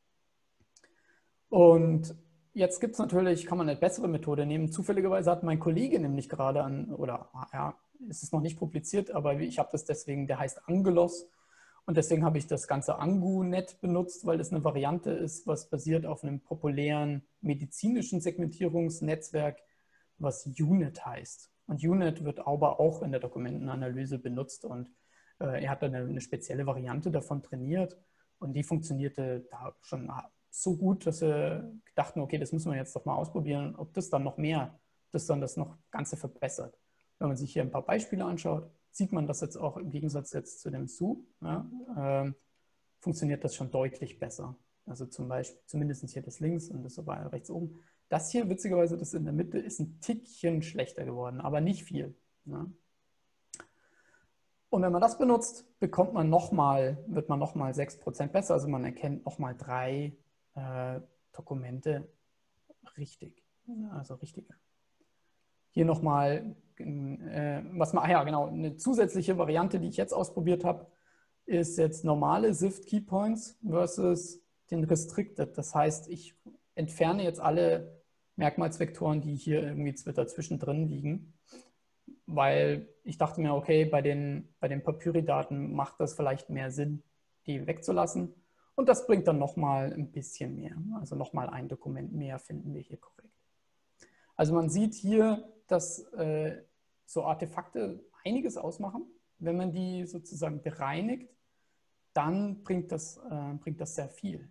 Und jetzt gibt es natürlich, kann man eine bessere Methode nehmen. Zufälligerweise hat mein Kollege nämlich gerade an, oder ja, es ist noch nicht publiziert, aber ich habe das deswegen, der heißt Angelos. Und deswegen habe ich das ganze AnguNet benutzt, weil es eine Variante ist, was basiert auf einem populären medizinischen Segmentierungsnetzwerk, was U N E T heißt. Und U N E T wird aber auch in der Dokumentenanalyse benutzt und äh, er hat dann eine, eine spezielle Variante davon trainiert und die funktionierte da schon so gut, dass wir dachten, okay, das müssen wir jetzt doch mal ausprobieren, ob das dann noch mehr, das dann das noch Ganze verbessert. Wenn man sich hier ein paar Beispiele anschaut, sieht man das jetzt auch im Gegensatz jetzt zu dem S U, ja, äh, funktioniert das schon deutlich besser. Also zum Beispiel, zumindest hier das links und das aber rechts oben. Das hier, witzigerweise, das in der Mitte, ist ein Tickchen schlechter geworden, aber nicht viel. Ja. Und wenn man das benutzt, bekommt man noch mal, wird man nochmal sechs Prozent besser. Also man erkennt nochmal drei äh, Dokumente richtig. Also richtiger. Hier nochmal, äh, was man, ah ja genau, eine zusätzliche Variante, die ich jetzt ausprobiert habe, ist jetzt normale Sift Keypoints versus den Restricted. Das heißt, ich entferne jetzt alle Merkmalsvektoren, die hier irgendwie dazwischen drin liegen, weil ich dachte mir, okay, bei den, bei den Papyri-Daten macht das vielleicht mehr Sinn, die wegzulassen. Und das bringt dann nochmal ein bisschen mehr. Also nochmal ein Dokument mehr finden wir hier korrekt. Also man sieht hier, dass äh, so Artefakte einiges ausmachen. Wenn man die sozusagen bereinigt, dann bringt das, äh, bringt das sehr viel.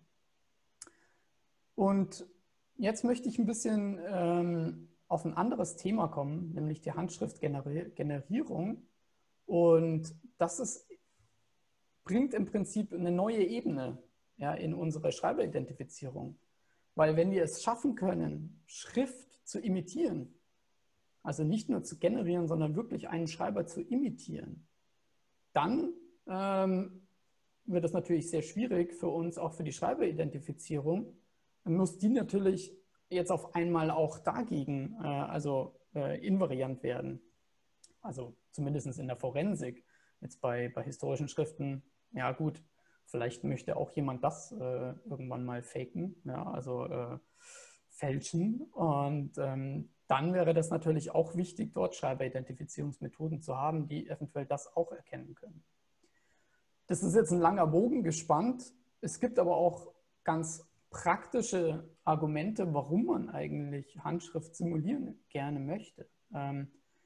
Und jetzt möchte ich ein bisschen ähm, auf ein anderes Thema kommen, nämlich die Handschriftgenerierung. Und das ist, bringt im Prinzip eine neue Ebene, ja, in unsere Schreiberidentifizierung. Weil wenn wir es schaffen können, Schrift zu imitieren, also nicht nur zu generieren, sondern wirklich einen Schreiber zu imitieren, dann ähm, wird es natürlich sehr schwierig für uns, auch für die Schreiberidentifizierung. Man muss die natürlich jetzt auf einmal auch dagegen, äh, also äh, invariant werden. Also zumindest in der Forensik. Jetzt bei, bei historischen Schriften, ja gut, vielleicht möchte auch jemand das äh, irgendwann mal faken, ja, also äh, fälschen. Und ähm, dann wäre das natürlich auch wichtig, dort Schreiberidentifizierungsmethoden zu haben, die eventuell das auch erkennen können. Das ist jetzt ein langer Bogen gespannt. Es gibt aber auch ganz praktische Argumente, warum man eigentlich Handschrift simulieren gerne möchte. Ähm,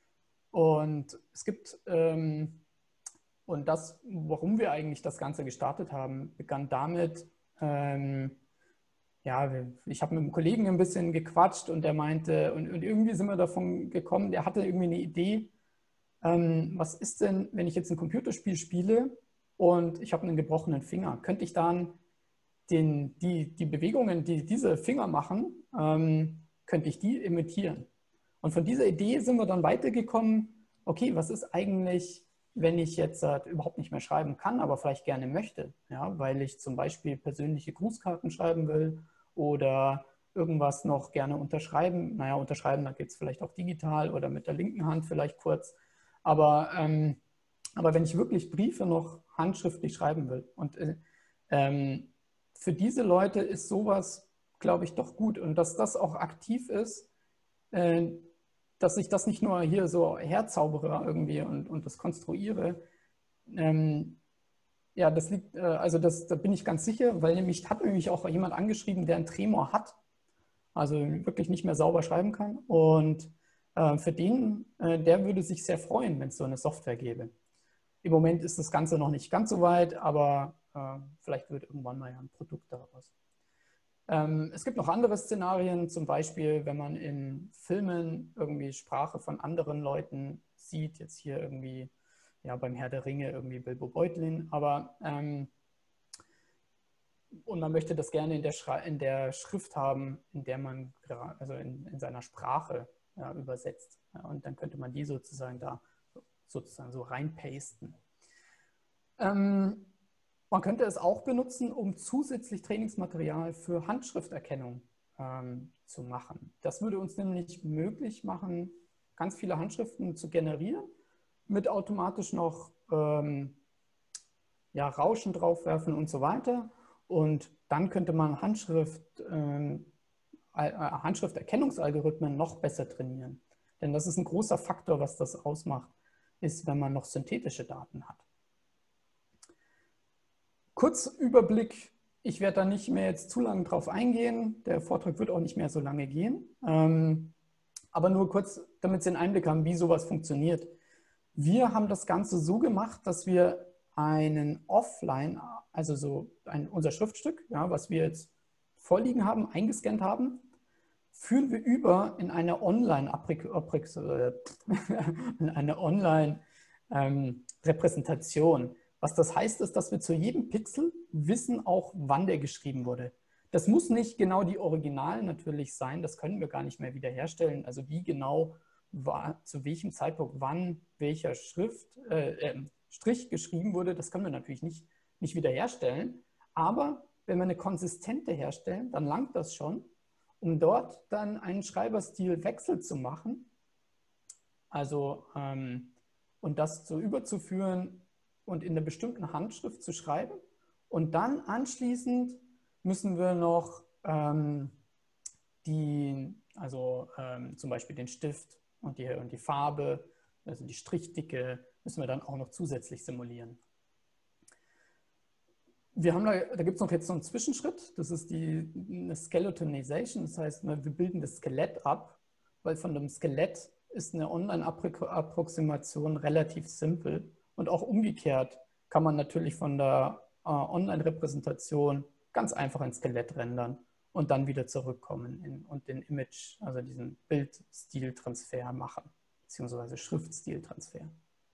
und es gibt, ähm, und das, warum wir eigentlich das Ganze gestartet haben, begann damit, ähm, ja, ich habe mit einem Kollegen ein bisschen gequatscht und der meinte, und, und irgendwie sind wir davon gekommen, der hatte irgendwie eine Idee, ähm, was ist denn, wenn ich jetzt ein Computerspiel spiele und ich habe einen gebrochenen Finger, könnte ich dann den, die, die Bewegungen, die diese Finger machen, ähm, könnte ich die imitieren. Und von dieser Idee sind wir dann weitergekommen, okay, was ist eigentlich, wenn ich jetzt äh, überhaupt nicht mehr schreiben kann, aber vielleicht gerne möchte, ja, weil ich zum Beispiel persönliche Grußkarten schreiben will oder irgendwas noch gerne unterschreiben. Naja, unterschreiben, da geht es vielleicht auch digital oder mit der linken Hand vielleicht kurz. Aber, ähm, aber wenn ich wirklich Briefe noch handschriftlich schreiben will und äh, ähm, für diese Leute ist sowas, glaube ich, doch gut. Und dass das auch aktiv ist, äh, dass ich das nicht nur hier so herzaubere irgendwie und, und das konstruiere. Ähm, ja, das liegt, äh, also das, da bin ich ganz sicher, weil nämlich hat nämlich auch jemand angeschrieben, der einen Tremor hat, also wirklich nicht mehr sauber schreiben kann. Und äh, für den, äh, der würde sich sehr freuen, wenn es so eine Software gäbe. Im Moment ist das Ganze noch nicht ganz so weit, aber äh, vielleicht wird irgendwann mal ja ein Produkt daraus. Ähm, es gibt noch andere Szenarien, zum Beispiel, wenn man in Filmen irgendwie Sprache von anderen Leuten sieht, jetzt hier irgendwie, ja, beim Herr der Ringe irgendwie Bilbo Beutlin, aber ähm, und man möchte das gerne in der, in der Schrift haben, in der man, also in, in seiner Sprache ja, übersetzt. Ja, und dann könnte man die sozusagen da sozusagen so reinpasten. Ähm, man könnte es auch benutzen, um zusätzlich Trainingsmaterial für Handschrifterkennung ähm, zu machen. Das würde uns nämlich möglich machen, ganz viele Handschriften zu generieren, mit automatisch noch ähm, ja, Rauschen draufwerfen und so weiter. Und dann könnte man Handschrift, ähm, äh, Handschrifterkennungsalgorithmen noch besser trainieren. Denn das ist ein großer Faktor, was das ausmacht, ist, wenn man noch synthetische Daten hat. kurz Überblick. Ich werde da nicht mehr jetzt zu lange drauf eingehen. Der Vortrag wird auch nicht mehr so lange gehen. Ähm, aber nur kurz, damit Sie einen Einblick haben, wie sowas funktioniert. Wir haben das Ganze so gemacht, dass wir einen Offline, also so ein, unser Schriftstück, ja, was wir jetzt vorliegen haben, eingescannt haben, führen wir über in eine Online-Repräsentation. Ähm, Was das heißt, ist, dass wir zu jedem Pixel wissen auch, wann der geschrieben wurde. Das muss nicht genau die Original natürlich sein, das können wir gar nicht mehr wiederherstellen. Also wie genau war, zu welchem Zeitpunkt wann welcher Schrift, äh, äh, Strich geschrieben wurde, das können wir natürlich nicht, nicht wiederherstellen. Aber wenn wir eine konsistente herstellen, dann langt das schon, um dort dann einen Schreiberstilwechsel zu machen, also ähm, und das so überzuführen und in einer bestimmten Handschrift zu schreiben. Und dann anschließend müssen wir noch ähm, die, also ähm, zum Beispiel den Stift und die, und die Farbe, also die Strichdicke, müssen wir dann auch noch zusätzlich simulieren. Wir haben da, da gibt es noch jetzt so einen Zwischenschritt, das ist die eine Skeletonization, das heißt, wir bilden das Skelett ab, weil von dem Skelett ist eine Online-Approximation relativ simpel und auch umgekehrt kann man natürlich von der äh, Online-Repräsentation ganz einfach ein Skelett rendern und dann wieder zurückkommen in, und den Image, also diesen Bildstiltransfer machen, beziehungsweise Schriftstiltransfer.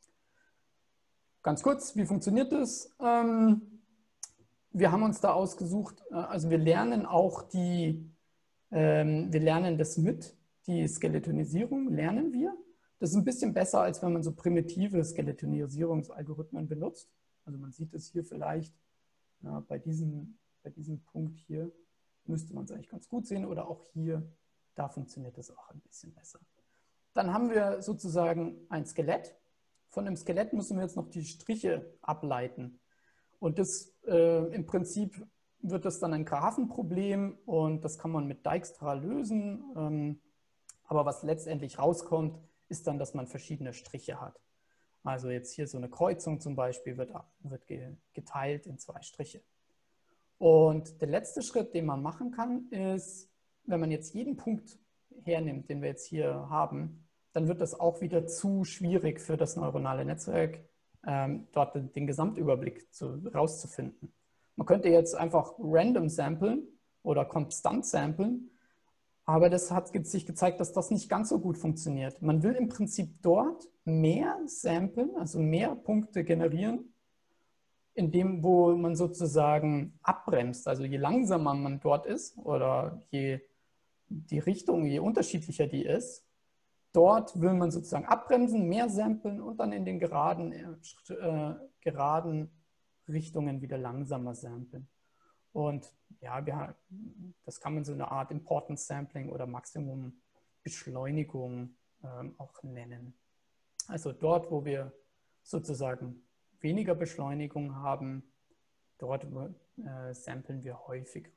Ganz kurz, wie funktioniert das? Ähm, Wir haben uns da ausgesucht, also wir lernen auch die, ähm, wir lernen das mit, die Skeletonisierung lernen wir. Das ist ein bisschen besser, als wenn man so primitive Skeletonisierungsalgorithmen benutzt. Also man sieht es hier vielleicht, ja, bei, diesem, bei diesem Punkt hier müsste man es eigentlich ganz gut sehen oder auch hier, da funktioniert das auch ein bisschen besser. Dann haben wir sozusagen ein Skelett. Von dem Skelett müssen wir jetzt noch die Striche ableiten. Und das äh, im Prinzip wird das dann ein Graphenproblem und das kann man mit Dijkstra lösen. Ähm, aber was letztendlich rauskommt, ist dann, dass man verschiedene Striche hat. Also jetzt hier so eine Kreuzung zum Beispiel wird, wird geteilt in zwei Striche. Und der letzte Schritt, den man machen kann, ist, wenn man jetzt jeden Punkt hernimmt, den wir jetzt hier haben, dann wird das auch wieder zu schwierig für das neuronale Netzwerk, ähm, dort den, den Gesamtüberblick zu, rauszufinden. Man könnte jetzt einfach random samplen oder konstant samplen, aber das hat sich gezeigt, dass das nicht ganz so gut funktioniert. Man will im Prinzip dort mehr samplen, also mehr Punkte generieren, in dem, wo man sozusagen abbremst. Also je langsamer man dort ist oder je die Richtung, je unterschiedlicher die ist, dort will man sozusagen abbremsen, mehr samplen und dann in den geraden, äh, geraden Richtungen wieder langsamer samplen. Und ja, wir, das kann man so eine Art Importance Sampling oder Maximum Beschleunigung ähm, auch nennen. Also dort, wo wir sozusagen weniger Beschleunigung haben, dort äh, samplen wir häufiger.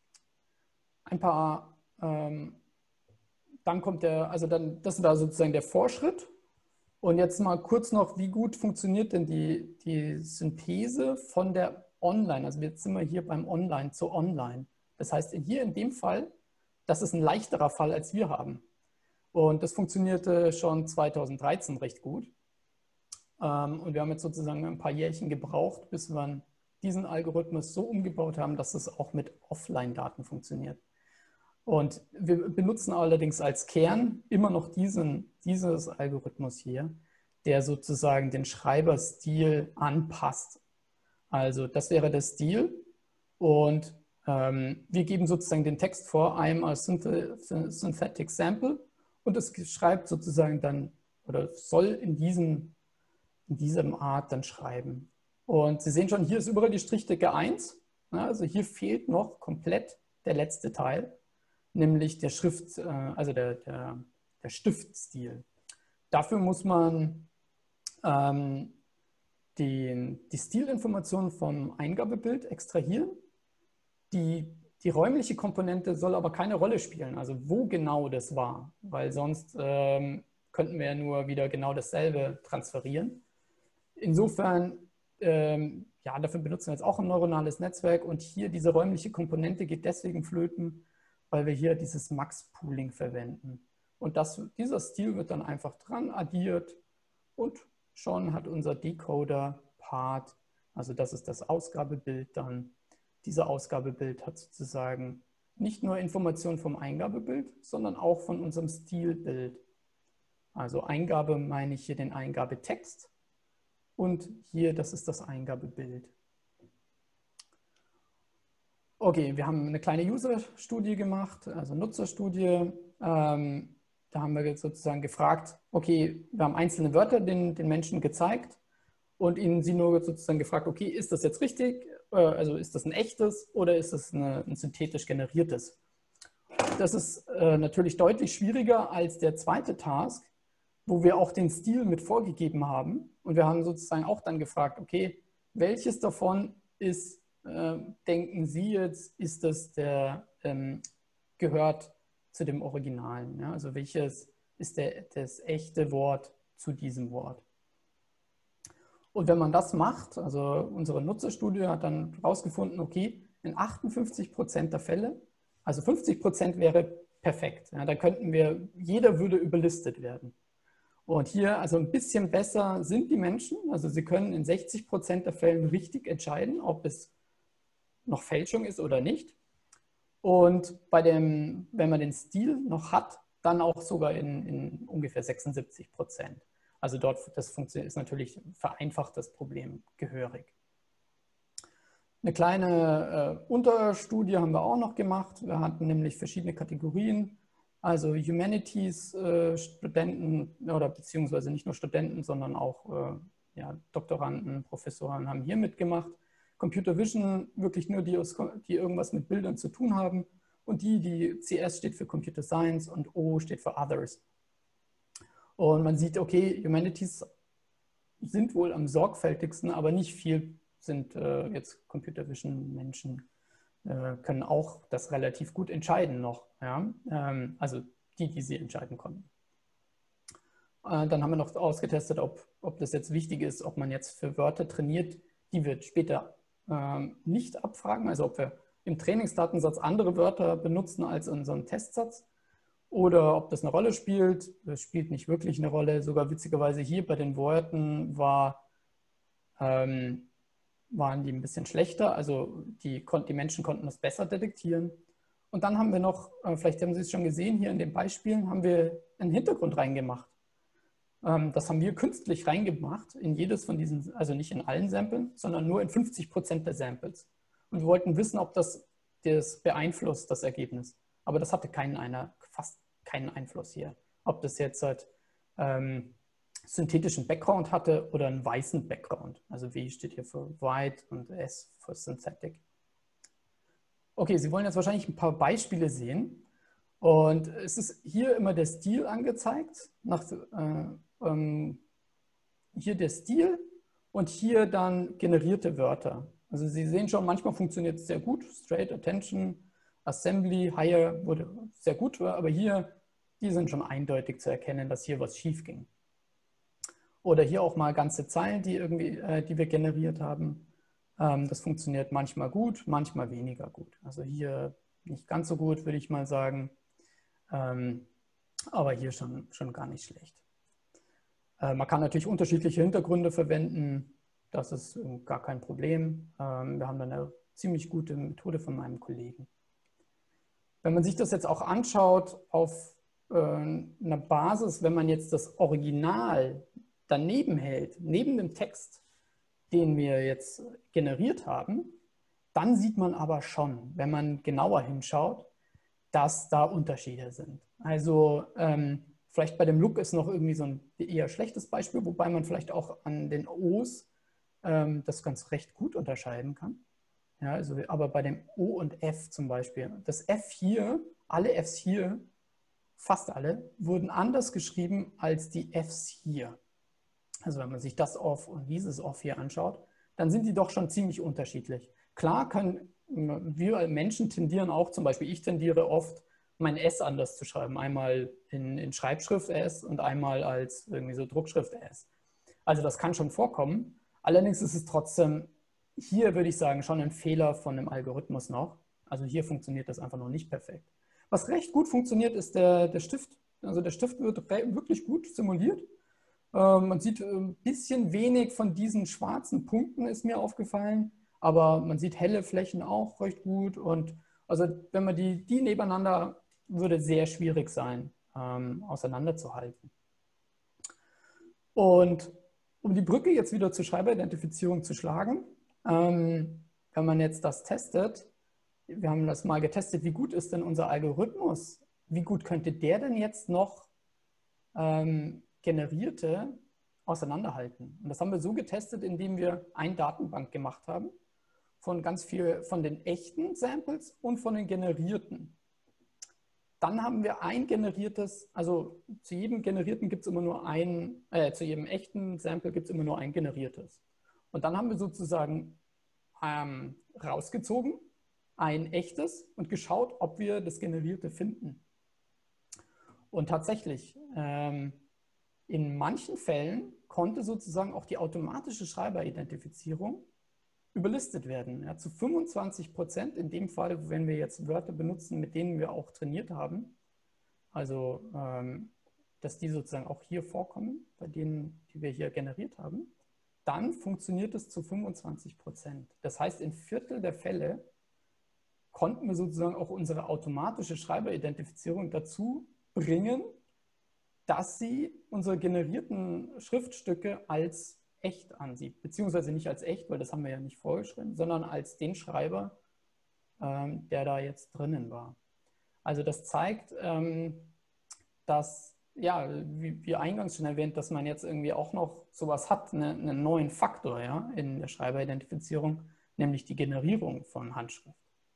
Ein paar, ähm, dann kommt der, also dann, das war sozusagen der Vorschritt. Und jetzt mal kurz noch, wie gut funktioniert denn die, die Synthese von der Online? Also jetzt sind wir hier beim Online zu Online. Das heißt, hier in dem Fall, das ist ein leichterer Fall, als wir haben. Und das funktionierte schon zweitausenddreizehn recht gut. Und wir haben jetzt sozusagen ein paar Jährchen gebraucht, bis wir diesen Algorithmus so umgebaut haben, dass es auch mit Offline-Daten funktioniert. Und wir benutzen allerdings als Kern immer noch diesen, dieses Algorithmus hier, der sozusagen den Schreiberstil anpasst. Also das wäre der Stil und ähm, wir geben sozusagen den Text vor, I'm a synthetic sample und es schreibt sozusagen dann oder soll in diesem, in diesem Art dann schreiben. Und Sie sehen schon, hier ist überall die Strichdicke eins, ja, also hier fehlt noch komplett der letzte Teil, nämlich der Schrift, also der, der, der Stiftstil. Dafür muss man ähm, die, die Stilinformationen vom Eingabebild extrahieren. Die, die räumliche Komponente soll aber keine Rolle spielen, also wo genau das war, weil sonst ähm, könnten wir ja nur wieder genau dasselbe transferieren. Insofern ähm, ja, dafür benutzen wir jetzt auch ein neuronales Netzwerk und hier diese räumliche Komponente geht deswegen flöten, weil wir hier dieses Max-Pooling verwenden. Und das, dieser Stil wird dann einfach dran addiert und schon hat unser Decoder-Part, also das ist das Ausgabebild dann, dieser Ausgabebild hat sozusagen nicht nur Informationen vom Eingabebild, sondern auch von unserem Stilbild. Also Eingabe meine ich hier den Eingabetext und hier, das ist das Eingabebild. Okay, wir haben eine kleine User-Studie gemacht, also Nutzerstudie. Ähm, da haben wir jetzt sozusagen gefragt, okay, wir haben einzelne Wörter den, den Menschen gezeigt und ihnen sie nur sozusagen gefragt, okay, ist das jetzt richtig? Äh, also ist das ein echtes oder ist das eine, ein synthetisch generiertes? Das ist äh, natürlich deutlich schwieriger als der zweite Task, wo wir auch den Stil mit vorgegeben haben. Und wir haben sozusagen auch dann gefragt, okay, welches davon ist, äh, denken Sie jetzt, ist das der, ähm, gehört zu dem Originalen? Ja? Also welches ist der, das echte Wort zu diesem Wort? Und wenn man das macht, also unsere Nutzerstudie hat dann herausgefunden, okay, in achtundfünfzig Prozent der Fälle, also fünfzig Prozent wäre perfekt. Ja, da könnten wir, jeder würde überlistet werden. Und hier also ein bisschen besser sind die Menschen, also sie können in sechzig Prozent der Fällen richtig entscheiden, ob es noch Fälschung ist oder nicht. Und bei dem, wenn man den Stil noch hat, dann auch sogar in, in ungefähr sechsundsiebzig Prozent. Also dort, das funktioniert, ist natürlich vereinfacht das Problem gehörig. Eine kleine äh, Unterstudie haben wir auch noch gemacht. Wir hatten nämlich verschiedene Kategorien. Also Humanities äh, Studenten oder beziehungsweise nicht nur Studenten, sondern auch äh, ja, Doktoranden, Professoren haben hier mitgemacht. Computer Vision wirklich nur die, die irgendwas mit Bildern zu tun haben. Und die, die C S steht für Computer Science und O steht für Others. Und man sieht, okay, Humanities sind wohl am sorgfältigsten, aber nicht viel sind äh, jetzt Computer Vision Menschen, äh, können auch das relativ gut entscheiden noch. Ja? Ähm, also die, die sie entscheiden konnten. Äh, dann haben wir noch ausgetestet, ob, ob das jetzt wichtig ist, ob man jetzt für Wörter trainiert, die wir später ähm, nicht abfragen, also ob wir im Trainingsdatensatz andere Wörter benutzen als unseren Testsatz. Oder ob das eine Rolle spielt. Das spielt nicht wirklich eine Rolle. Sogar witzigerweise hier bei den Worten war, ähm, waren die ein bisschen schlechter. Also die, die Menschen konnten das besser detektieren. Und dann haben wir noch, äh, vielleicht haben Sie es schon gesehen, hier in den Beispielen haben wir einen Hintergrund reingemacht. Ähm, das haben wir künstlich reingemacht in jedes von diesen, also nicht in allen Samples, sondern nur in fünfzig Prozent der Samples. Und wir wollten wissen, ob das, das beeinflusst, das Ergebnis. Aber das hatte keinen einer, fast keinen Einfluss hier. Ob das jetzt halt ähm, synthetischen Background hatte oder einen weißen Background. Also W steht hier für White und S für Synthetic. Okay, Sie wollen jetzt wahrscheinlich ein paar Beispiele sehen. Und es ist hier immer der Stil angezeigt. Nach, äh, ähm, hier der Stil und hier dann generierte Wörter. Also Sie sehen schon, manchmal funktioniert es sehr gut. Straight, Attention, Assembly, Higher wurde sehr gut, aber hier, die sind schon eindeutig zu erkennen, dass hier was schief ging. Oder hier auch mal ganze Zeilen, die, irgendwie, äh, die wir generiert haben. Ähm, das funktioniert manchmal gut, manchmal weniger gut. Also hier nicht ganz so gut, würde ich mal sagen. Ähm, aber hier schon, schon gar nicht schlecht. Äh, man kann natürlich unterschiedliche Hintergründe verwenden. Das ist äh, gar kein Problem. Ähm, wir haben da eine ziemlich gute Methode von meinem Kollegen. Wenn man sich das jetzt auch anschaut auf äh, einer Basis, wenn man jetzt das Original daneben hält, neben dem Text, den wir jetzt generiert haben, dann sieht man aber schon, wenn man genauer hinschaut, dass da Unterschiede sind. Also ähm, vielleicht bei dem Look ist noch irgendwie so ein eher schlechtes Beispiel, wobei man vielleicht auch an den O's ähm, das ganz recht gut unterscheiden kann. Ja, also, aber bei dem O und F zum Beispiel, das F hier, alle Fs hier, fast alle, wurden anders geschrieben als die Fs hier. Also wenn man sich das Off und dieses Off hier anschaut, dann sind die doch schon ziemlich unterschiedlich. Klar können wir Menschen tendieren auch, zum Beispiel ich tendiere oft, mein S anders zu schreiben. Einmal in, in Schreibschrift S und einmal als irgendwie so Druckschrift S. Also das kann schon vorkommen, Allerdings ist es trotzdem, hier würde ich sagen, schon ein Fehler von dem Algorithmus noch. Also hier funktioniert das einfach noch nicht perfekt. Was recht gut funktioniert, ist der, der Stift. Also der Stift wird wirklich gut simuliert. Ähm, man sieht ein bisschen wenig von diesen schwarzen Punkten, ist mir aufgefallen. Aber man sieht helle Flächen auch recht gut. Und also wenn man die, die nebeneinander, würde sehr schwierig sein, ähm, auseinanderzuhalten. Und um die Brücke jetzt wieder zur Schreiberidentifizierung zu schlagen, ähm, wenn man jetzt das testet, wir haben das mal getestet, wie gut ist denn unser Algorithmus? Wie gut könnte der denn jetzt noch ähm, generierte auseinanderhalten? Und das haben wir so getestet, indem wir eine Datenbank gemacht haben von ganz viel von den echten Samples und von den generierten. Dann haben wir ein generiertes, also zu jedem generierten gibt es immer nur ein, äh, zu jedem echten Sample gibt es immer nur ein generiertes. Und dann haben wir sozusagen ähm, rausgezogen, ein echtes und geschaut, ob wir das Generierte finden. Und tatsächlich, ähm, in manchen Fällen konnte sozusagen auch die automatische Schreiberidentifizierung überlistet werden. Ja, zu fünfundzwanzig Prozent in dem Fall, wenn wir jetzt Wörter benutzen, mit denen wir auch trainiert haben, also ähm, dass die sozusagen auch hier vorkommen, bei denen, die wir hier generiert haben, dann funktioniert es zu fünfundzwanzig Prozent. Das heißt, in Viertel der Fälle konnten wir sozusagen auch unsere automatische Schreiberidentifizierung dazu bringen, dass sie unsere generierten Schriftstücke als echt ansieht, beziehungsweise nicht als echt, weil das haben wir ja nicht vorgeschrieben, sondern als den Schreiber, ähm, der da jetzt drinnen war. Also das zeigt, ähm, dass, ja, wie, wie eingangs schon erwähnt, dass man jetzt irgendwie auch noch sowas hat, eine, einen neuen Faktor, ja, in der Schreiberidentifizierung, nämlich die Generierung von Handschrift.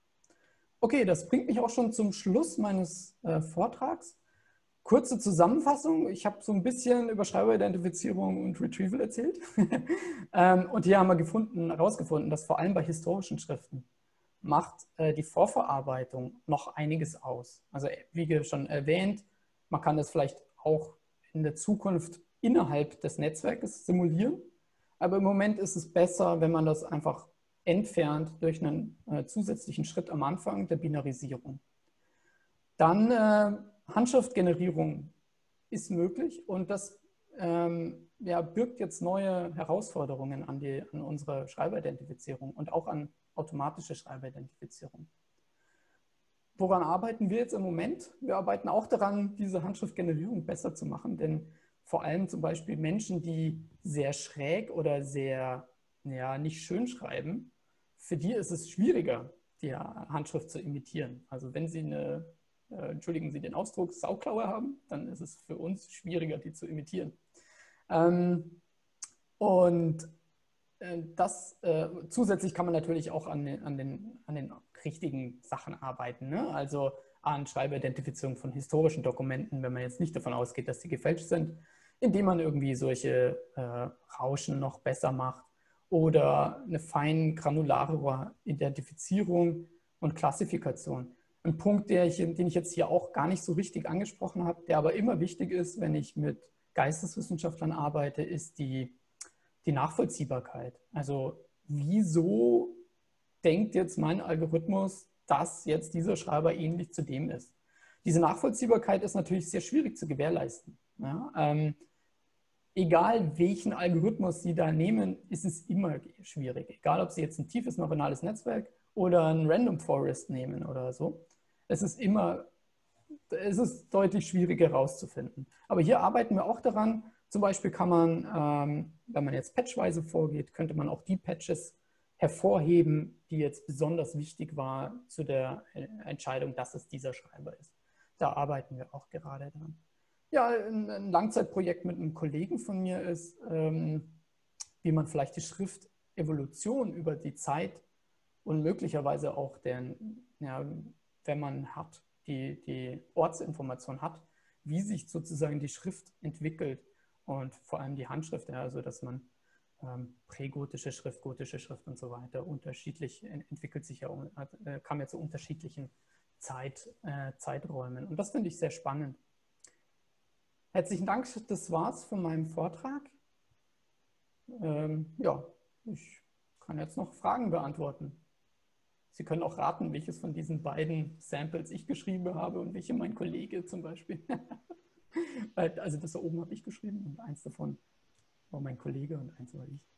Okay, das bringt mich auch schon zum Schluss meines äh, Vortrags. Kurze Zusammenfassung. Ich habe so ein bisschen über Schreiberidentifizierung und Retrieval erzählt. ähm, und hier haben wir gefunden, herausgefunden, dass vor allem bei historischen Schriften macht äh, die Vorverarbeitung noch einiges aus. Also wie schon erwähnt, man kann das vielleicht auch in der Zukunft innerhalb des Netzwerkes simulieren. Aber im Moment ist es besser, wenn man das einfach entfernt durch einen äh, zusätzlichen Schritt am Anfang der Binarisierung. Dann äh, Handschriftgenerierung ist möglich und das ähm, ja, birgt jetzt neue Herausforderungen an, die, an unsere Schreiberidentifizierung und auch an automatische Schreiberidentifizierung. Woran arbeiten wir jetzt im Moment? Wir arbeiten auch daran, diese Handschriftgenerierung besser zu machen, denn vor allem zum Beispiel Menschen, die sehr schräg oder sehr ja, nicht schön schreiben, für die ist es schwieriger, die Handschrift zu imitieren. Also wenn sie eine Äh, entschuldigen Sie den Ausdruck, Sauklaue haben, dann ist es für uns schwieriger, die zu imitieren. Ähm, und äh, das äh, zusätzlich kann man natürlich auch an den, an den, an den richtigen Sachen arbeiten, ne? Also an Schreiberidentifizierung von historischen Dokumenten, wenn man jetzt nicht davon ausgeht, dass sie gefälscht sind, indem man irgendwie solche äh, Rauschen noch besser macht oder eine fein granulare Identifizierung und Klassifikation. Ein Punkt, der ich, den ich jetzt hier auch gar nicht so richtig angesprochen habe, der aber immer wichtig ist, wenn ich mit Geisteswissenschaftlern arbeite, ist die, die Nachvollziehbarkeit. Also wieso denkt jetzt mein Algorithmus, dass jetzt dieser Schreiber ähnlich zu dem ist? Diese Nachvollziehbarkeit ist natürlich sehr schwierig zu gewährleisten. Ja, ähm, egal welchen Algorithmus Sie da nehmen, ist es immer schwierig. Egal, ob Sie jetzt ein tiefes neuronales Netzwerk oder ein Random Forest nehmen oder so. Es ist immer, es ist deutlich schwieriger herauszufinden. Aber hier arbeiten wir auch daran. Zum Beispiel kann man, ähm, wenn man jetzt patchweise vorgeht, könnte man auch die Patches hervorheben, die jetzt besonders wichtig war zu der Entscheidung, dass es dieser Schreiber ist. Da arbeiten wir auch gerade dran. Ja, ein, ein Langzeitprojekt mit einem Kollegen von mir ist, ähm, wie man vielleicht die Schriftevolution über die Zeit und möglicherweise auch den, ja, wenn man hat, die, die Ortsinformation hat, wie sich sozusagen die Schrift entwickelt und vor allem die Handschrift, ja, also dass man ähm, prägotische Schrift, gotische Schrift und so weiter unterschiedlich entwickelt sich ja, äh, kam ja zu unterschiedlichen Zeit, äh, Zeiträumen und das finde ich sehr spannend. Herzlichen Dank, das war's von meinem Vortrag. Ähm, ja. Ich kann jetzt noch Fragen beantworten. Sie können auch raten, welches von diesen beiden Samples ich geschrieben habe und welche mein Kollege zum Beispiel. Also das da oben habe ich geschrieben und eins davon war mein Kollege und eins war ich.